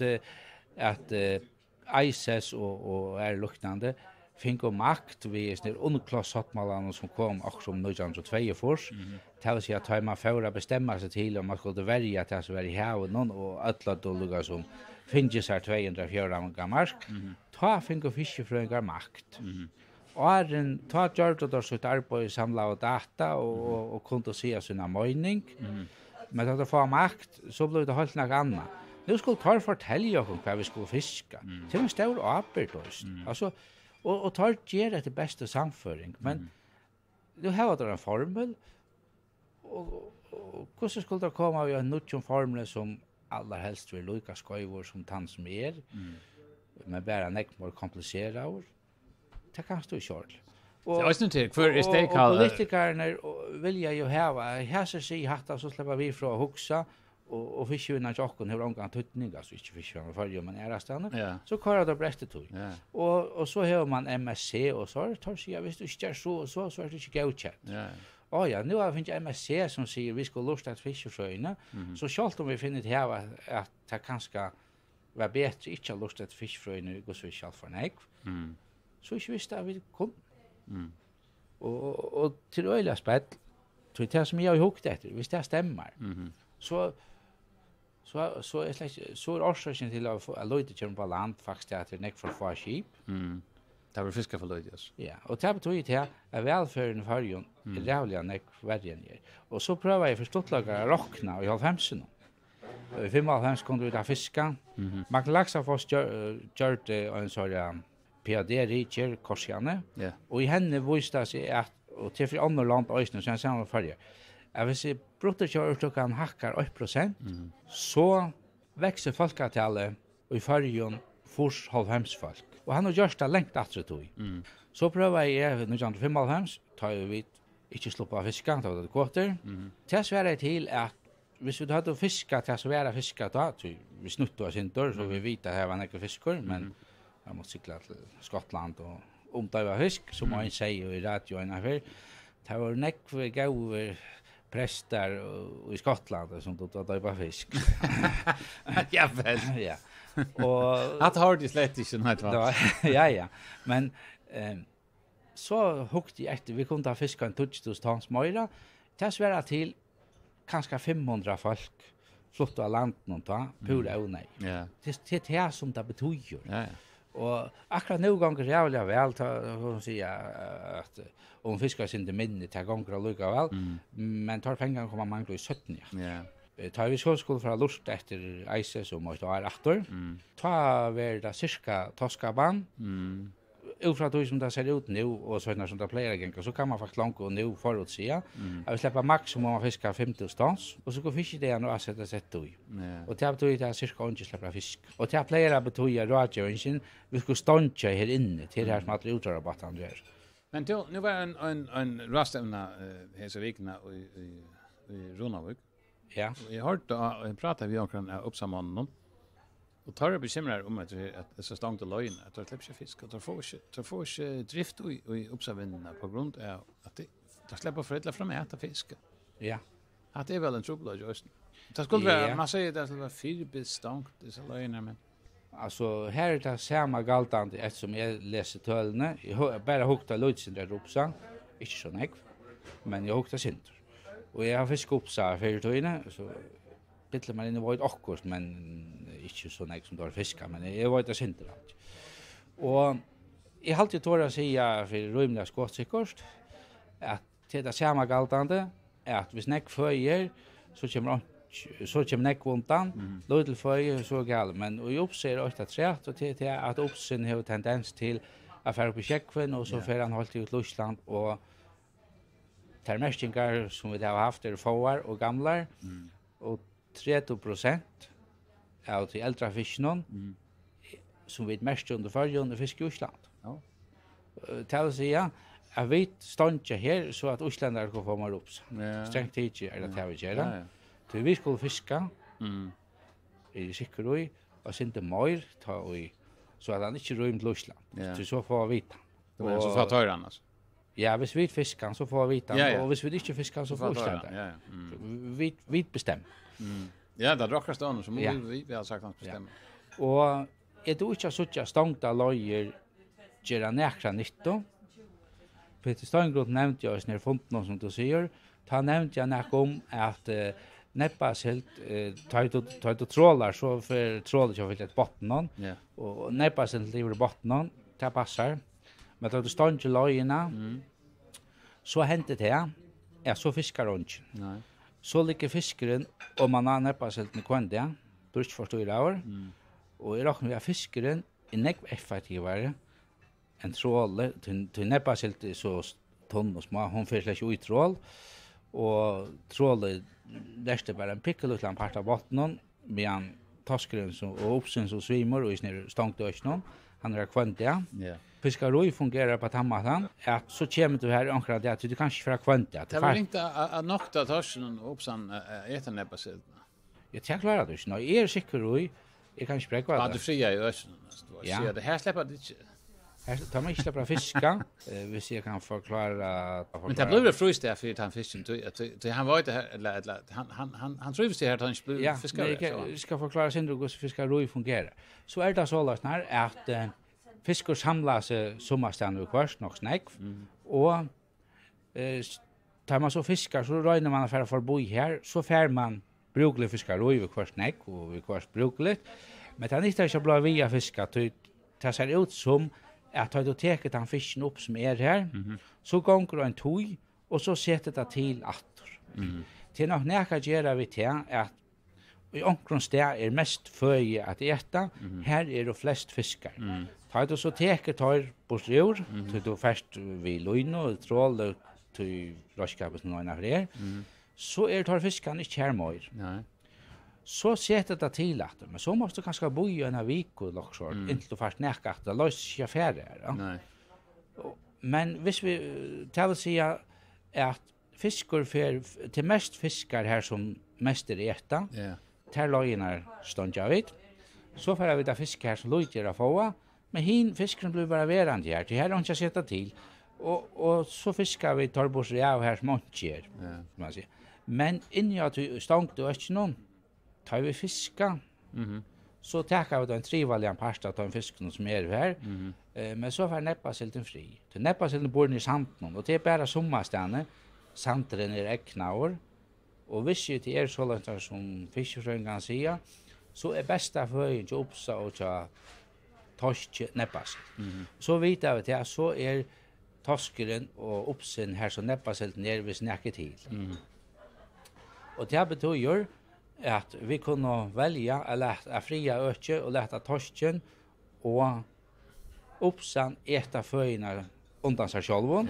Speaker 3: ISS och är luktande fick makt vi är underklassatmalarna som kom också om 1902 förs. Det vill säga att man får bestämma sig till om man skulle välja att det så var i haven och alla dollar som finns här 204 mark. Ta finko fiskefröingar makt. Och ta gjort då så arbete samla och data och kunde se sina mening. Men att få makt så blev det helt något annat. Nu skulle ta fortälja oss vad vi skulle fiska. Till en stor apeltost. Alltså och tar ger det bästa samföring. Men du har då en formel och hur skulle det komma vi en nutjon formel som allra helst vill lika skojvor som tant som är. Men bara näck mer komplicerat. Det kan stå kört. Och
Speaker 2: jag visste inte för stakeholder.
Speaker 3: Politikerna vill ju ha här så sig hatta så släpper vi från huxa och fiskvinna jocken hur långt han tutning alltså inte fiskvinna för ju man är stanna. Så kör det bästa till. Och så har man MSC och så tar sig jag visst du inte så är det inte godkänt. Ja, nu har vi inte MSC som säger vi ska lusta att fiskefröjna. Så självt om vi finner det här att det kanske var bättre inte att lusta att fiskefröjna går så själv för nej. Så inte visste vi kom. Och till öliga spett så det som jag har hukt efter, visst det stämmer. Så är slags så orsaken till att löjda kommer på land faktiskt att det näck för få skip.
Speaker 2: Det var fiskar för löjdas.
Speaker 3: Ja, och det betyder till att välfärden för ju är rävliga näck värre än er. Och så prövar jag förstått laga rockna och jag har 50 I 55 kunde vi ta fiska. Man kan laxa först gjort en sån PhD Richard Korsiane. Och i henne visste sig att och till för andra land ösnen så sen följer. Jag vill se bruttoköret kan hackar 8%. Så växer folkatallet och i förrjun fors halvhems folk. Och han har gjort det längt att det Så prövar jag 1955 tar vi inte slippa fiska då det går där. Det svärar till att hvis vi hade fiskat till så vara fiskat då vi snuttar oss inte så vi vet att det var några fiskar men jag måste cykla till Skottland och omtöva fisk som man säger i radion här. Det var näck gåvor präster i Skottland som då tar fisk.
Speaker 2: Ja väl.
Speaker 3: Ja. Och
Speaker 2: att har det slett inte något va.
Speaker 3: Ja. Men så hukte jag efter vi kunde ha fiska en 2000 tons möjla. Det svära till kanske 500 folk flott av landet och ta pura onöj.
Speaker 2: Ja.
Speaker 3: Det är som det betyder.
Speaker 2: Ja.
Speaker 3: Och akkurat nu gånger jävla väl ta hon säga att om fiskar sin minne ta gånger lika väl. Men tar pengar kommer man i 17.
Speaker 2: Ja.
Speaker 3: Ta vi skulle för lust efter Eise som måste vara åter. Ta ver det cirka toskaban. Utifrån det som det ser ut nu och sådana som det plejer gänga så kan man faktiskt långt och nu förutsäga. Jag vill släppa max om man fiskar 50 stans och så går fisk det nu att sätta sätt då. Och det betyder det cirka inte släppa fisk. Och det plejer att betyda rådgivningen vi ska stanna här inne till det här som att utröra på att gör.
Speaker 2: Men då nu var en rastämna hesa vikna i Ronavik.
Speaker 3: Ja.
Speaker 2: Jag hörde prata vi omkring uppsamman och tar det bekymrar om att det så stångt och lögn att det släpper fisk och tar får inte drift i uppsamvinna på grund av att det släpper föräldrar fram äta fisk.
Speaker 3: Ja.
Speaker 2: Att det är väl en trubbel just. Det skulle vara man säger det skulle vara fyrbestångt det så lögnar men
Speaker 3: alltså här är det samma galtande eftersom jag läser tölne. Jag bara hukta lutsen där uppsa. Inte så näck. Men jag hukta sinter. Och jag har fisk uppsa för tøyne så bittler man inne var akkurat men inte så näck som då fiskar men jag var det sinter allt. Och jag har alltid tåra att säga för rymliga skottsikkort att det samma galtande är att hvis näck föjer så kommer näck undan, lite föjer så gal men och uppser ofta trätt och det är att uppsen har tendens till att fara upp i checkven och så för han hållt ut Ryssland och termästingar som vi har haft är fåar och gamlar och 30% av de äldre fiskarna som vi mest under förra under fisk i Ryssland.
Speaker 2: ja.
Speaker 3: Det vill säga att vi stannar här så att Rysslandare kan få mer upp. Strängt tid är det här vi gör. Så vi skulle fiska i Sikkerøy och inte mer ta i så att han inte rymd Ryssland. Så får vi vita.
Speaker 2: Och så får ta annars.
Speaker 3: Ja, hvis vi fiskar så får vi vita och hvis vi inte fiskar så får vi vi bestämmer.
Speaker 2: Ja, det drar stånd som vi har sagt att bestämma.
Speaker 3: Och är det inte så att stångta löjer göra näkra nytto? Peter Steingrot nämnde jag när fundet någon som du säger. Ta nämnde jag näk om att näppas helt tar du trålar så för trålet jag vill ett botten och näppas helt lever botten det passar. Men då du stannar löjerna så hände det så fiskar hon inte.
Speaker 2: Nej.
Speaker 3: Så ligger fiskaren om man har näppas helt med kvända. Du inte förstår det år. Och jag räknar med fiskaren är näck effektivare en trål till näppas helt så tunn och små. Hon får släcka ut trål och trålet läste bara en pickelutlan part av botten medan toskren och uppsyn som svimmar och i snir stångt ösnon. Han är kvända. Ja. Fiskaroi fungerar på tammatan att så kommer du här ankrat att du kanske för kvanta.
Speaker 2: Det var inte att nokta torsken och uppsan äta näppaselt.
Speaker 3: Jag tänker klara det. Nu är Sikkerøy jag kan spräcka vad.
Speaker 2: Ja, du fria i ösnen.
Speaker 3: Ja,
Speaker 2: det här släpper det inte.
Speaker 3: Här tar man inte släppa fiska. Hvis jag kan förklara.
Speaker 2: Men det blir fryst där för han fisken till han var inte här eller han trivs det här han blir fiskare.
Speaker 3: Jag ska förklara sen hur Fiskarøy fungerar. Så är det så här att fiskar samlas sommarstånd och kvart nog snäck och tar man så fiskar så räknar man för att få bo här så fär man brukligt fiskar och i kvart snäck och i kvart brukligt men det är inte så bra via fiskar det ser ut som att har du tagit den fisken upp som är här så gånger en tog och så sätter det till attor. Det är nog näka göra vi till att i omkring är mest föje att äta här är det flest fiskar. Tar du så teker tar på slur så du först vid lojn och trål till roskapet någon av det så är tar fiskarna inte här mer.
Speaker 2: Nej.
Speaker 3: Så sätter det till att men så måste du kanske bo i en vik och locksort inte du först näka att det löser jag färre.
Speaker 2: Nej.
Speaker 3: Men hvis vi tar vill säga att fiskar för till mest fiskar här som mest är äta.
Speaker 2: Ja.
Speaker 3: Tar lögnar ståndja vid. Så får vi där fisk här som lojter att få. Men hin fisken blir bara verande här. Det här har inte sätta till. Och så fiskar vi tar bort av här som inte är. Man säger. Men innan jag stångt och inte någon tar vi fiska. Så tar vi då en trivaliga pasta av en fisk som är här. Men så får näppasilten fri. Till näppasilten bor i sanden och det är bara sommarstående. Sandren är äcknaur. Och hvis det är så långt som fiskefröingarna säger, så bästa föjen till uppsa och till torsk näppas. Så vet jag att jag så torskeren och uppsen här så näppas helt ner vid snäcket till. Och det betyder att vi kunde välja att fria öke och lätta torsken och uppsan äta föjna undan sig själva.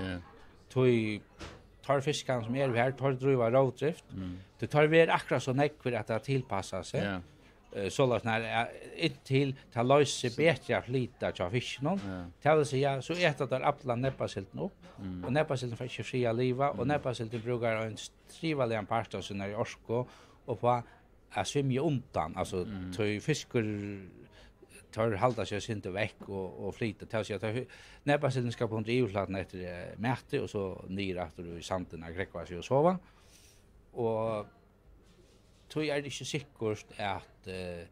Speaker 3: Tar fiskan som här tar driva rovdrift. Det tar vi akkurat så nekvar att det tillpassar sig. Så att när till ta lösa bättre att lita till fisken. Det vill säga så äter där alla näppasilten upp. Och näppasilten får inte fria liva och näppasilten brukar en trivelig part av sina orsko och på att svimma undan. Alltså till fiskar tar halda sig inte väck och flyta till sig att näppasilten ska på en drivflaten efter mäte och så ner efter i sanden och gräkva sig och sova. Och tror jag det inte säkert att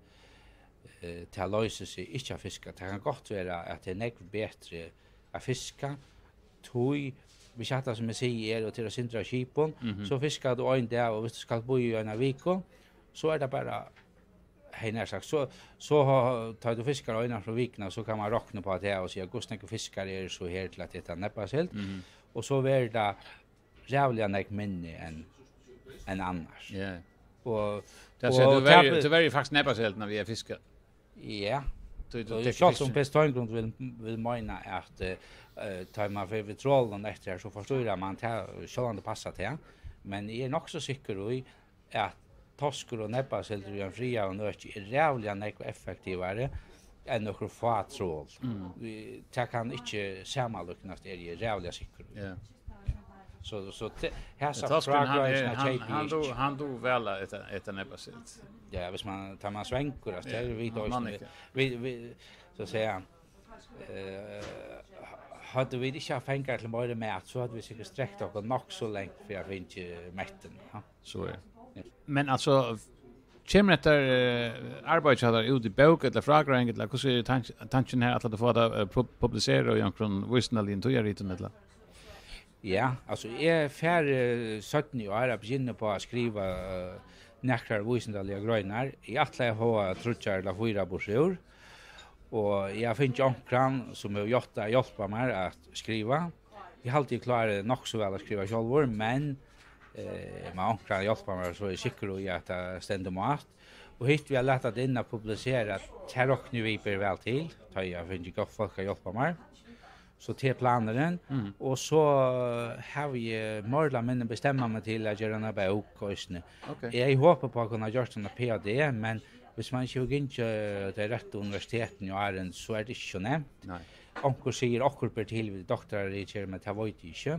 Speaker 3: till lösa sig inte fiska. Det kan gott vara att det är bättre att fiska. Vi chattar som jag säger och till att sindra skipon. Så fiskar du en dag och hvis du ska bo i en vecka så det bara hej sagt så tar du fiskar öarna från vikna så kan man räkna på att det och säga hur fiskar så här till att det näppas helt. Och så är det jävla näck minne än annars.
Speaker 2: Ja.
Speaker 3: Och
Speaker 2: det var ju faktiskt näppas helt när vi fiskar.
Speaker 3: Ja. Det shot som pestanggrund vill mena att tar man för vitrollen efter så förstår man att själva det passar till. Men är nog så säker i att toskor och näppas helt i en fria och nöt är jävligt näck effektivare än några fatroll. Det kan inte samaluknas det är jävligt säker.
Speaker 2: Ja.
Speaker 3: Så här så fragrance
Speaker 2: han do väl ett näppaselt.
Speaker 3: Ja, hvis man tar man svänkor att det vi vi så säga hade vi inte fängat till mer med så hade vi säkert sträckt och nog så länge för att vi inte mätten.
Speaker 2: Så är. Men alltså kommer det arbetsgivare ut i bok eller fragrang eller hur ser tanken här att få det publicera och någon visnalin till riten eller?
Speaker 3: Ja, alltså jag fär 17 år att börja på att skriva näkrar visnaliga grönar. I alla jag har trutchar la 4 broschyrer. Och jag finns ankran som har hjälpa mig att skriva. Jag har alltid klarat nog så väl att skriva själv, men man ankran hjälpa mig så är säker i att det ständer mat. Och hit vi har lättat in att publicera att här och nu vi väl till. Jag finns inte folk att hjälpa mig. Så till planeren och så har vi morla men bestämma mig till att göra en bok kostne. Jag hoppas på att kunna göra en PhD men hvis man inte inte det rätt universiteten och är så är det inte nämnt. Nej. Onkel säger också per till doktorer men det var inte.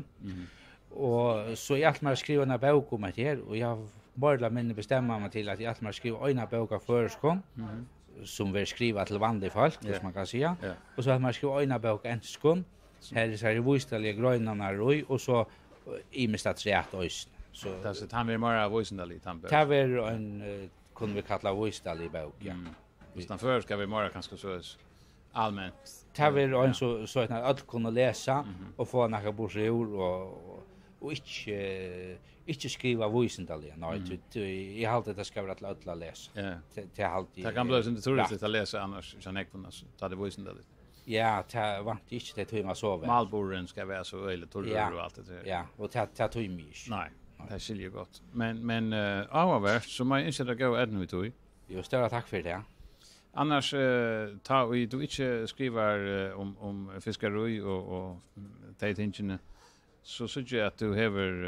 Speaker 3: Och så jag har skrivit en bok om det här och jag morla men bestämma mig till att jag har skrivit en bok av förskon. Som vi skriva till vanliga folk, hvis man kan säga. Och så har man skrivit en bok enskon. Här är så här visstaliga grönnarna och så i med statsrätt öst. Så
Speaker 2: det så han vill mera visstali tampe.
Speaker 3: Det var en kunde vi kalla visstali bok, ja.
Speaker 2: Utan för ska vi mera kanske så allmänt.
Speaker 3: Det var en så att alla kunde läsa och få några broschyrer och inte skriva visstali. Nej, jag har alltid det ska vara att alla läsa. Det är alltid.
Speaker 2: Det kan bli så inte troligt att läsa annars så nekvarna så tar det visstali.
Speaker 3: Ja, det var inte det tog man så väl.
Speaker 2: Malboren ska vara så öle torr och allt det.
Speaker 3: Ja, och det tog mig.
Speaker 2: Nej, det skiljer gott. Men avvärt så man inte det gå ännu tog.
Speaker 3: Just det, tack för det.
Speaker 2: Annars ta vi du inte skriver om fiskeri och tejtingen så tycker jag att du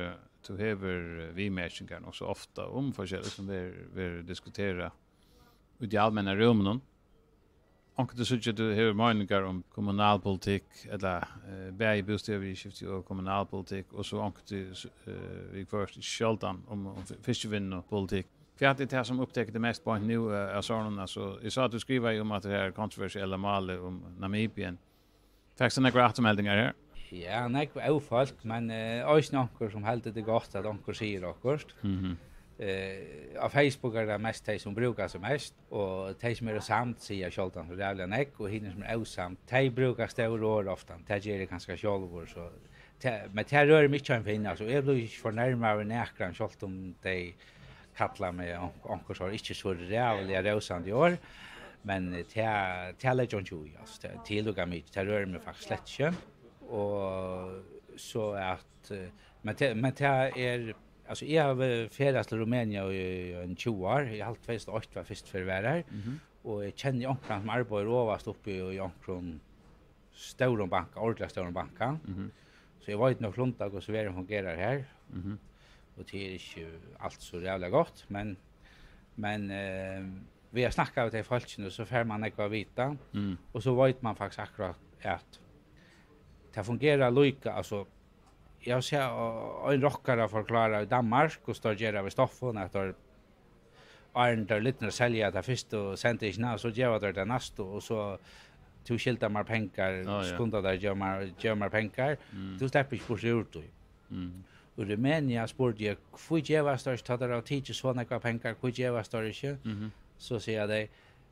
Speaker 2: har vi mätningar också ofta om forskjelligt som vi diskuterar ut i allmänna rummen. Och det så du har meningar om kommunalpolitik eller bäj bostadsöverskifte och kommunalpolitik och så vi först skältan om fiskevinn och politik. För att det är som upptäcker det mest på nu är sådana så jag sa att du skriver ju om att det här kontroversiella mål om Namibien. Faktiskt några återmeldingar här.
Speaker 3: Ja, nej, folk men ös några som helt det gott att onkel säger också. Av Facebook det mest de som brukar som mest, og de som samt sier Kjoltan så rævlig nekk, og hinner som osamt, de brukar store år ofta, de gjør det ganske sjolvor, så men det rører mye en finne, altså jeg blir ikke fornærmet av nekran, selv om de kallar meg onkersår, ikke så rævlig røsand i år, men det legger ikke ui, altså, det lukka mye, det rører meg faktisk slett ikke, og så at, men det alltså jag har färdats till Rumänien i en 20 år. Jag har 2008 var först för vara och jag känner onkran som arbetar överst uppe i onkran stora banka, ordentligt stora banka. Så jag vet nog lunta hur det fungerar här. Och det är inte allt så jävla gott, men vi har snackat med de folken så får man inte vita. Och så vet man faktiskt akkurat att det fungerar lika, alltså jag ser en rockare förklara i Danmark och står gera vid stoffen att där lite sälja det först och sen inte när så ger det nästa och så två skilta mer pengar skunda där gör mer pengar du släpper inte på sig ut och Rumänien sport jag får ge vad står att det teacher så några pengar får ge vad står det så säger det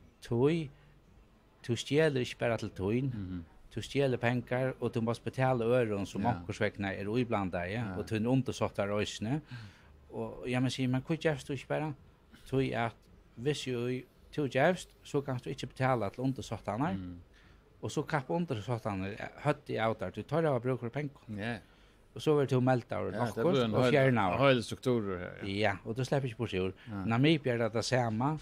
Speaker 3: du stjäler inte bara till toin du stjäler pengar och du måste betala öron som onkorsväckna är iblandade ja och du undersåttar rösne och jag men säger man kunde just du spara tror att hvis ju till just så kan du inte betala till undersåttarna och så kapp undersåttarna hött i outar du tar av brukar pengar ja och så vill du melta och något och fjärna
Speaker 2: höjda strukturer här
Speaker 3: ja och då släpper ju på sig Namibia det samma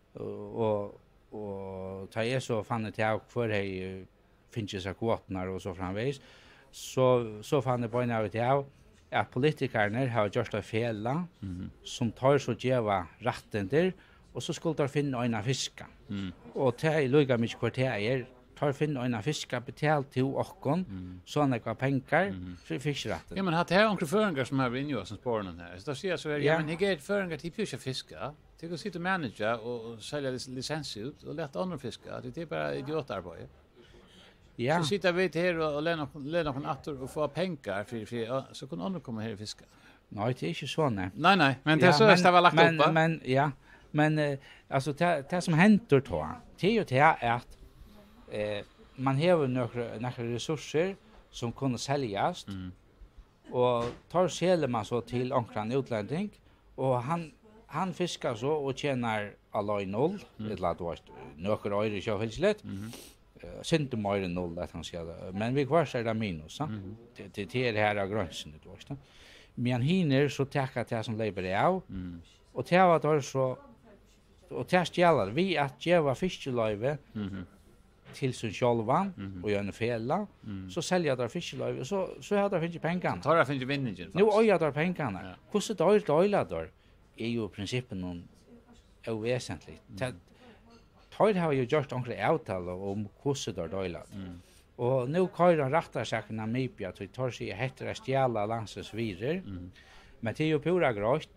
Speaker 3: och ta är så fann det jag för hej finns ju kvoterna och så framvis så fann det på en av det att politikerna har gjort det fela som tar så geva rätten där och så skulle de finna en fiska och det är lika mycket kvarter tar finna en fiska betalt till och såna pengar för fiskrätten.
Speaker 2: Ja men har det här onkel föringar som har in ju som spåren här. Så då ser jag så ja men det föringar till pyska fiska. Det går sitta manager och sälja licens ut och låta andra fiska. Det är bara idiotarbete. Ja. Så sitter vi här och lär någon attor och få pengar för så kan andra komma här och fiska.
Speaker 3: Nej, det är inte så nej.
Speaker 2: Nej, men det är så att det var lagt upp.
Speaker 3: Men alltså det som händer då, det är ju det att man har några resurser som kan säljas och tar säljer man så till ankran utländing och han fiskar så och tjänar alla i noll eller då några öre så helt sent mer än noll att han ska men vi kvar så är det minus det är det här av gränsen det då men hinner så täcka det som lever det av och det var då så och testjälar vi att ge fiskelöve till sin själva och gör en fälla så säljer där fiskelöve så har där finns pengar
Speaker 2: tar där finns vinningen
Speaker 3: nu oj där pengarna hur så dåligt där är ju principen någon oväsentligt Tøyr har ju gjort några avtal om hur det dåligt. Och nu köra rätta saken Namibia till tar sig heter stjäla landsens vidare. Men det är ju pura grått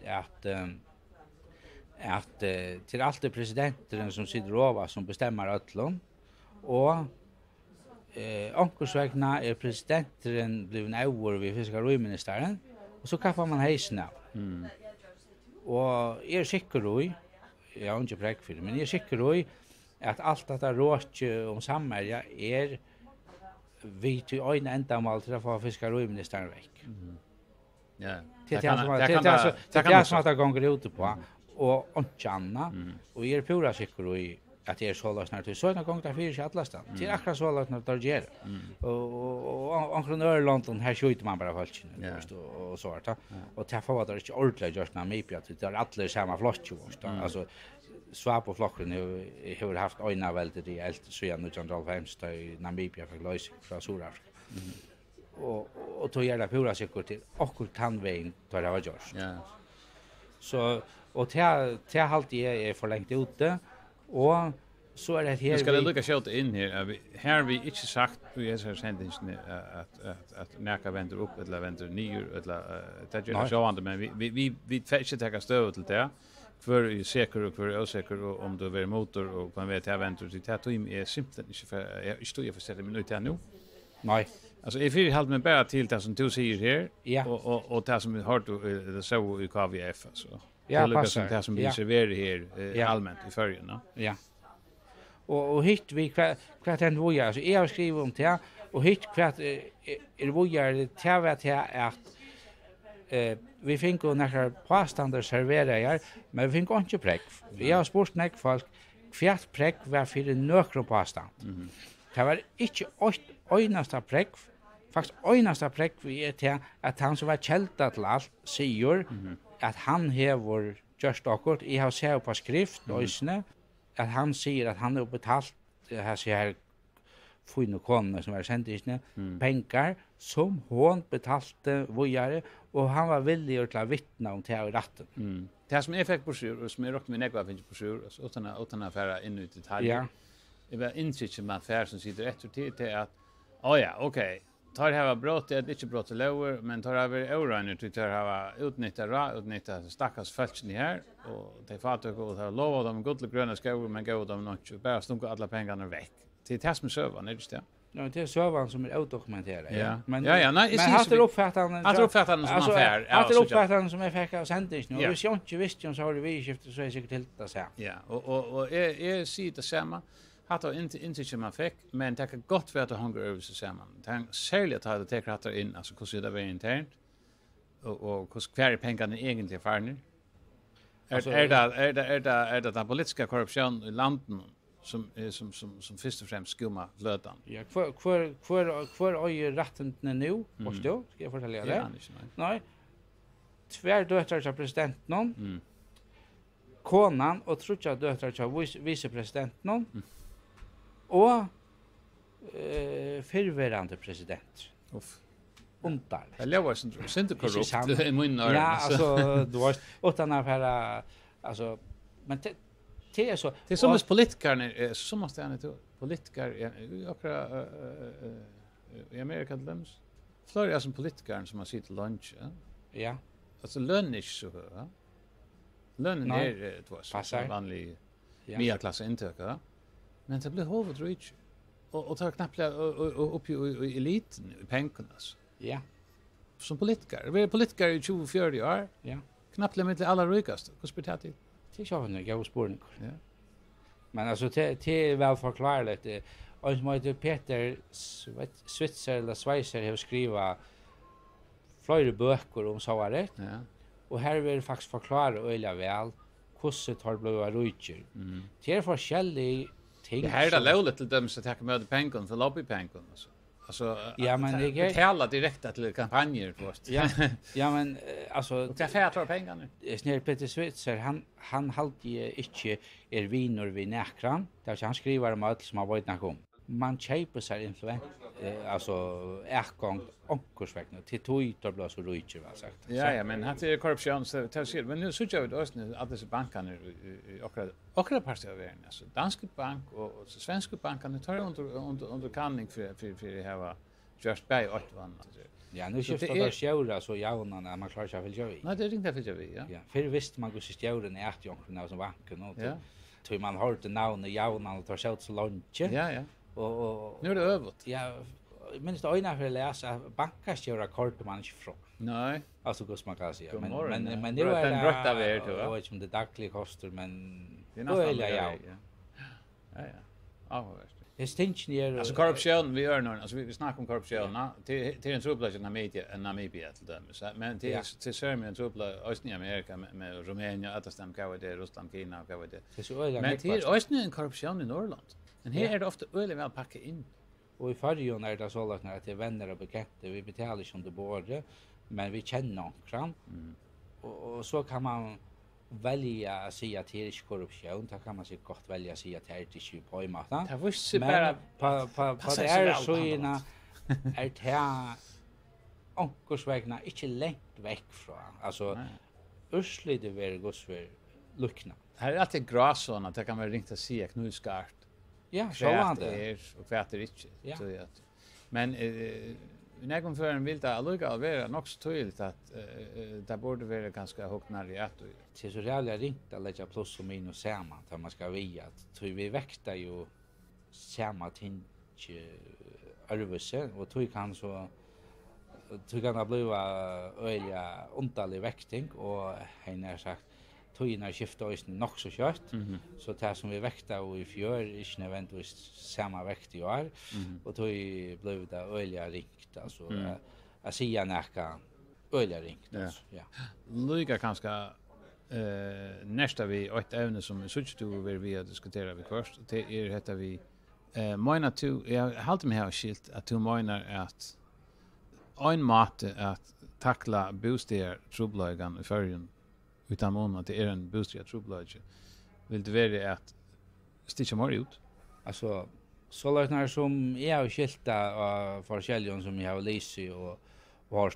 Speaker 3: att till allt presidenten som sitter över som bestämmer öllon och onkursvägna är presidenten blivit över vid fiskeriministern och så kaffar man hejsna. Och är säker i jag har inte präck för det men är säker i att allt detta rått om samhället är vi till en ändamål till att få fiskeriministern väck.
Speaker 2: Ja.
Speaker 3: Det är som att det gånger ut på och Anna och är pura säker i att det är så lätt när det så någon gång där för sig alla stan. Det är akkurat så lätt när det ger. Och entreprenör London här skjuter man bara folk och så där. Och ta för vad det är ordentligt just när mig att det är alla samma flock alltså svap på flocken har haft ena väldigt i allt så jag nu kan dra hem i Namibia för lös från Sydafrika. Och då gör det pura säkert till och tandvägen tar det var görs.
Speaker 2: Ja.
Speaker 3: Så och det halt är förlängt ute och så är det här.
Speaker 2: Ska det lucka skjuta in här. Här vi inte sagt vi har sentingen att näka vänder upp eller vänder ner eller det är så andra men vi fetchar ta stöd till det. För är säker och för osäker och om det är motor och man vet att vänta till att är simpelt inte för jag står ju för 7 minuter nu.
Speaker 3: Nej.
Speaker 2: Alltså if vi håller med bara till det som du säger här och det som vi har det så i KVF alltså.
Speaker 3: Ja,
Speaker 2: det
Speaker 3: passar.
Speaker 2: det som vi
Speaker 3: Ja.
Speaker 2: serverar här
Speaker 3: Ja.
Speaker 2: allmänt i förrjun, no?
Speaker 3: Ja. Og hitt vi kvart den vojar, altså jeg har skrivet om det, og hitt kvart vojar det til at vi fikk jo nekker påstander serverer, men vi fikk ikke prekk. Jeg har spurt nek folk, hvert prekk var for nøkron påstand. Det var ikke øyneste prekk, faktisk øyneste prekk vi til at han som var kjelta til alt, sier at han hever gjørst akkurat, jeg har sett på skrift, øysene, at han sier at han har betalt her sier fine konene som er sendt i pengar som hon betalte vojare, og han var villig til å vittna om det og ratten.
Speaker 2: Det som jag fick på sjur och som jag råkade med negva finns på sjur utan att färra in i detaljer.
Speaker 3: Ja.
Speaker 2: Det var insikten med affär som sitter efter till att ja, okej. Tar här var brott det inte brott till lower men tar över eurorna till tar ha utnyttja stackars fältsen här och de fattar och har lovat dem gott gröna skog men gå dem inte bara stunka alla pengarna väck. Till test med servern är det.
Speaker 3: Ja, det är servern som är odokumenterad.
Speaker 2: Ja.
Speaker 3: Men
Speaker 2: nej,
Speaker 3: men hade uppfattat
Speaker 2: han som affär.
Speaker 3: Hade uppfattat som jag fick av sändning nu.
Speaker 2: Ja.
Speaker 3: Och jag inte visste om så har det vi skiftat så är säkert helt det så.
Speaker 2: Ja, och är ser det samma. Hatta inte som man fick, men det kan gott vara att hänga över sig samman. Det är särskilt att det tar hatta in, alltså hur det var internt och hur kvar pengarna egentligen farner. Är det den politiska korruption i landet som först och främst skumma flötan?
Speaker 3: Ja, kvar öjer rätten nu, måste du? Ska jag fortälja det?
Speaker 2: Ja,
Speaker 3: Nej. Tvär döttrar till presidenten. Konan och trutja döttrar till vicepresidenten. Og fyrværende president.
Speaker 2: Uff.
Speaker 3: Underligt.
Speaker 2: Det lever som inte korrupt i min öron.
Speaker 3: Ja, alltså du vet utan att vara alltså men det är så.
Speaker 2: Det är som politiker så måste jag inte politiker i Amerika läms. Florida som politiker som har sitt lunch, ja.
Speaker 3: Ja.
Speaker 2: Alltså lön är så hög. Lönen är det var så vanlig medelklass intök, ja. Men det blir huvudrich och tar knappt upp i eliten i pengarna.
Speaker 3: Ja.
Speaker 2: Som politiker. Vi är politiker i 24 år.
Speaker 3: Ja.
Speaker 2: Knappt med alla rikaste. Hur spelar det?
Speaker 3: Det är så en god spårning.
Speaker 2: Ja.
Speaker 3: Men alltså det är väl förklarligt. Och som heter Peter Switzer eller Schweizer har skrivit flera böcker om så här rätt.
Speaker 2: Ja.
Speaker 3: Och här vill faktiskt förklara öliga väl hur det har blivit rutcher. Det är forskjellig ting.
Speaker 2: Det här är det låligt till dem så att med pengar för lobbypengar alltså.
Speaker 3: Ja, men det är
Speaker 2: betala direkt till kampanjer först.
Speaker 3: Ja. Ja, men alltså
Speaker 2: och kaffe tar pengarna.
Speaker 3: Snär Peter Switzer han halti inte vinor vid näkran. Där han skriver om allt som har varit nakom. Man köper sig influent alltså ägång onkursvägna till toitor blir så rutcher vad sagt.
Speaker 2: Ja, men han är korruption så tar sig men nu så jag vet också att dessa bankerna och parter av världen alltså Danske Bank och svenska bankerna tar under kanning för det här var just by 8 vann.
Speaker 3: Ja, nu skiftar det sjöra så jaunan att man klarar sig väl ju.
Speaker 2: Nej, det är inte för vi, ja.
Speaker 3: Ja, för visst man går sjören är att jonkna som banken och tror man har det namn jaunan och tar sig ut så långt.
Speaker 2: Ja.
Speaker 3: Och
Speaker 2: nu är det överut.
Speaker 3: Ja, minst öjna för att läsa bankastjöra kort man inte från.
Speaker 2: Nej.
Speaker 3: Alltså hur man kan säga.
Speaker 2: Men
Speaker 3: nu är
Speaker 2: den rökta vi då.
Speaker 3: Jag vet inte om det dagliga kostar men
Speaker 2: det är nästan
Speaker 3: ja.
Speaker 2: Ja. Ja,
Speaker 3: det stinchen är
Speaker 2: alltså korruption vi gör nu alltså vi snackar om korruption till en trubbel i Namibia till dem så men till Serbien en trubbel i Amerika med Rumänien att stämma vad det Ryssland Kina vad det. Men till östern en korruption i Norrland. Men här är det ofta öle väl packa in.
Speaker 3: Och i förrjun är det så att det är vänner och bekanta vi betalar inte under bordet men vi känner någon och så kan man välja att säga att det är korruption, då kan man sig gott välja att säga att det är inte på i maten.
Speaker 2: Det var bara
Speaker 3: på det är så ena är det onkursvägna inte långt väck från. Alltså ursligt det är gott för luckna.
Speaker 2: Här är alltid gråzon att det kan vara ringt att säga knuskarт.
Speaker 3: Ja, så var det.
Speaker 2: Och kvärt inte. Så att men när kom för en vill det alltså vara nog så tydligt att det borde vara ganska högt när det är
Speaker 3: det är så jävla ringt att lägga plus och minus samman där man ska via att vi växtar ju samma ting arvse och tog kan så tog kan det bli öliga underlig växting och han har sagt tøyna skifta oss nok så kjøtt. Så det som vi vekta og i fjør, ikke nødvendigvis samme vekt i år. Og tøy blev det øyelig ringt, altså. Jeg sier nekka øyelig ringt, altså. Ja.
Speaker 2: Lyga kanske nästa vi ett ämne som sucht du vi har diskuterat vi först. Det heter vi menar du jag håller mig här skilt att du menar att en måte att tackla bostäder trubbelagan i förrän utan att det är en bostad trubbelagan. Vill det vara att sticka mer ut?
Speaker 3: Alltså så lösningar som jag har skilta av forskjellion som jag har läst och har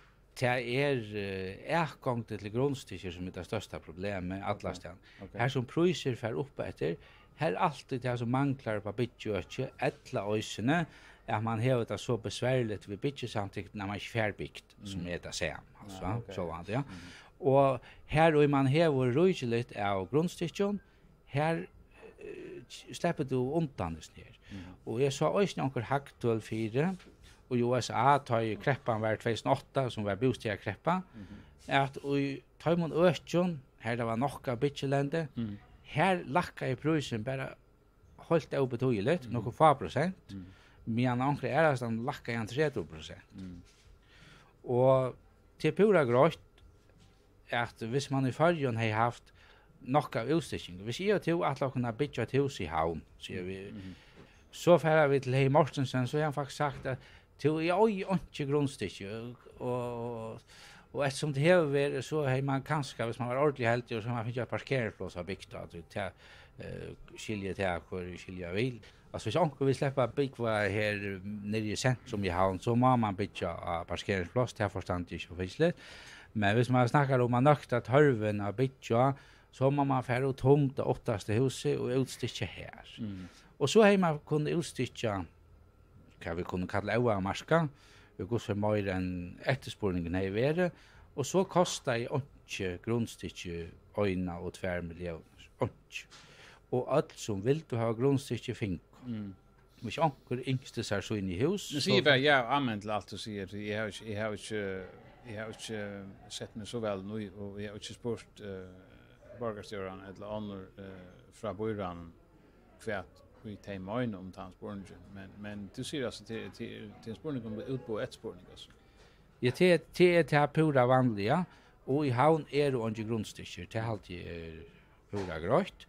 Speaker 3: det gång till grundsticker som är det största problemet alla stan. Här som priser för upp efter här alltid det som manglar på bitjöche alla ösene att man har det så besvärligt vid bitjösamtidigt när man är färdigt som är det sam alltså så var det ja. Och här och man har rujligt av grundsticken här släpper du undan det ner. Och jag sa ösne onkel hacktull 4 och USA tar ju kreppan var 2008 som var bostadskreppa. Att och tar man östion här det var nokka bitchelande. Här lackar i prisen bara hållt upp betydligt, några få procent. Men onkel är det som lackar igen 30%. Och till pura grått att hvis man i förrjun har haft nokka utstickning. Hvis jag tror att jag kunna bitcha ett hus i havn så vi så färdar vi till Hej Mortensen så har han faktiskt sagt att till jag inte grundstickning och eftersom det här var så har man kanske hvis man var ordentlig heldig och så man fick parkeringsplats av byggt att ta skilja till skilja vil. Alltså så onkel vi släppa bygga här nere i centrum i havn så må man bitcha parkeringsplats till förstånd inte för men hvis man snackar om man nökta törven av bitcha så må man färra och tomta åttaste huset och utsticka här. Och så har man kunnat utsticka kan vi kunna kalla öva marska. Vi går för mer än efterspårningen här i världen. Och så kostar det inte grundsticka 1,2 miljoner. Och allt som vill du ha grundsticka fink. Hvis onkel yngste ser så in i hus.
Speaker 2: Nu säger jag ja använt allt och säger jag har inte sett mig så väl nu och jag har inte spurt borgarstjóran eller annor fra bøyran kvært vi tar mine om transporten men du ser alltså till transporten kommer ut på ett spårning alltså.
Speaker 3: Ja det pura vanliga och i havn är det inte grundsticker det alltid pura grått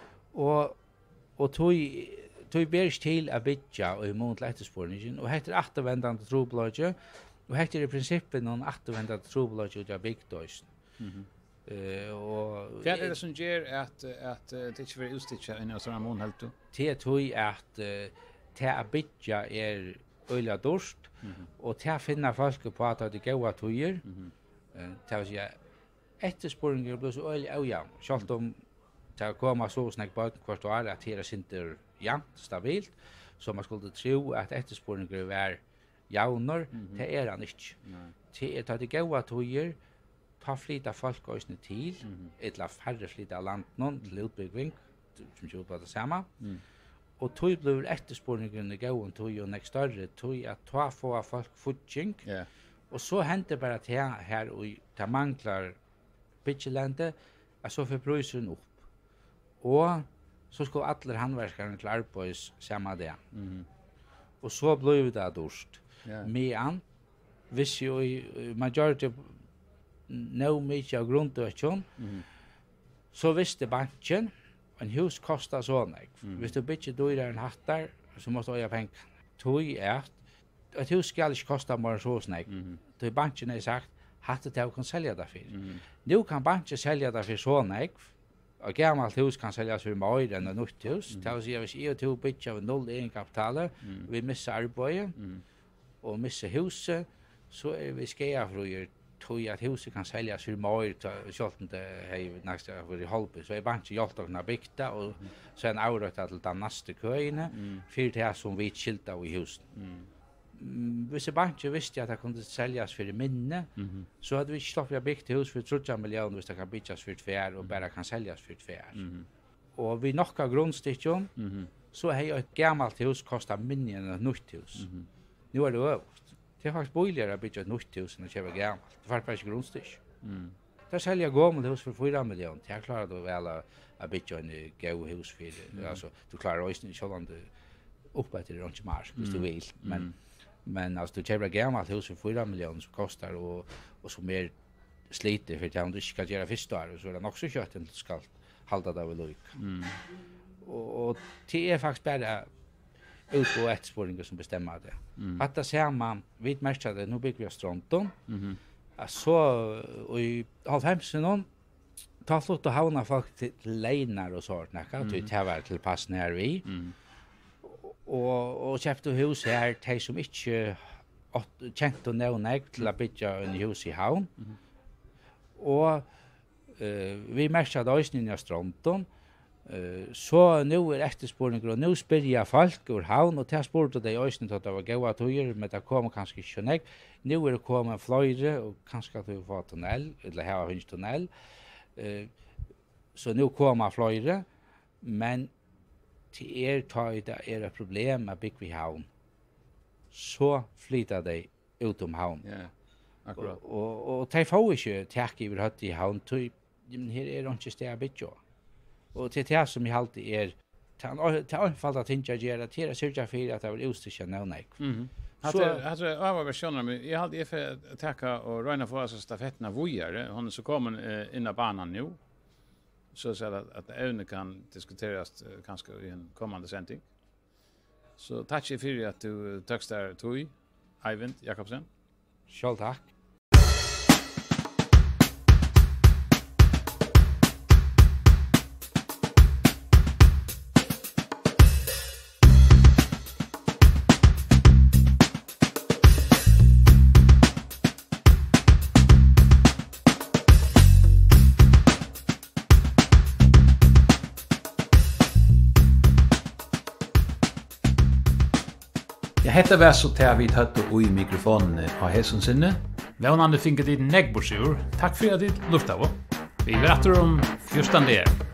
Speaker 3: och tog bärs till att bitcha och mot lättespårningen och heter återvändande trubbelager och heter i princip någon återvändande trubbelager jag byggt då. Och
Speaker 2: vad är det som gör att det inte vill utstitcha in i såna mån helt då?
Speaker 3: Det tror jag att ta bitcha är öliga dorst och ta finna folk på att det goda tojer. Ta så jag efterspårningen blir så öliga ja. Schalt om ta komma så snack på kvart år att det är inte jämnt stabilt så man skulle tro att efterspårningen är jaunor det är han inte. Det är det goda tojer ta flyta folk ösne till eller färre flyta land någon till utbyggning som ju på det samma och tog blir efterspårningen gå och tog ju nästa större tog att ta få folk footing och så hände bara att här och ta manglar bitchelande alltså för prisen upp och så ska alla handverkarna klara på oss samma det och så blev det dorst men hvis ju majority no mycket av grundökon så visste banken en hus kostar så mycket. Hvis du bitch då är en hattar så måste jag pengar. Tog är ett hus ska inte kosta mer så mycket. Då banken har sagt att det kan sälja det för. Nu kan banken sälja det för så mycket. Och gammalt hus kan säljas för mer än ett nytt hus. Det vill säga hvis jag tog bitch av 0 egenkapital vi missar arbetet och missar huset så är vi skära för tog att huset kan säljas för mer så inte hej nästa för i halvpris så är banken hjälpt att bygga och sen året att ta nästa köine för det som vi skilta i huset. Hvis banken visste att det kunde säljas för minne så hade vi släppt att bygga hus för 30 miljoner hvis det kan byggas för 2 och bara kan säljas för 2. Och vi nokka grundstickjon så har ett gammalt hus kostar mindre än ett nytt hus. Nu är det överst. Det är faktiskt billigare att bygga ett nytt hus än att köpa gammalt. Det var bara inte grundstick. där säljer gammalt hus för 4 miljoner. Jag klarar då väl att bygga en go hus för alltså du klarar också inte så långt upp att det är inte mark hvis du vill. Men alltså du köper gammalt hus för 4 miljoner så kostar och så mer sliter för att du ska göra första år så är det också kött inte ska hålla det vid lika. Och det är faktiskt bara ut på efterspårningen som bestämmer det. Att det ser man, vi märker det, nu bygger vi av Stronton. Så i 90-talet ta slut att havna folk till leinar och sånt, till tävar till pass när vi. Och köpte hus här, de som inte känt och nävnägg till att bygga en hus i havn. Och vi märker det också i Stronton. Så nu är efterspårningen och nu spyr folk ur havn och det spurte de också att det var goda tøyer, men det kommer kanskje ikke nek. Nu är det kommet fløyre og kanskje at vi får tunnel, eller her finnes tunnel. Så nu kommer fløyre, men til det er et problem at bygge i havn. Så flyter de utom havn.
Speaker 2: Ja, akkurat.
Speaker 3: Og de får ikke tak i høtt i havn, men her er det ikke sted å bygge. Och det som jag alltid är till anfallda ting jag gör att det sörja för att det vill utsträcka någonting.
Speaker 2: Så var versioner men jag hade för tacka och Röna för oss stafetterna vojare hon så kommer in på banan nu. Så att även kan diskuteras kanske i en kommande sändning. Så tack för att du tackstar Tui Eivind Jakobsen.
Speaker 3: Själv tack.
Speaker 2: Hetta var så tær vi tatt og i mikrofonen på hessen sinne. Vånande finket dit neggborsur. Takk for at dit lufta av. Vi vil etter om 14 der.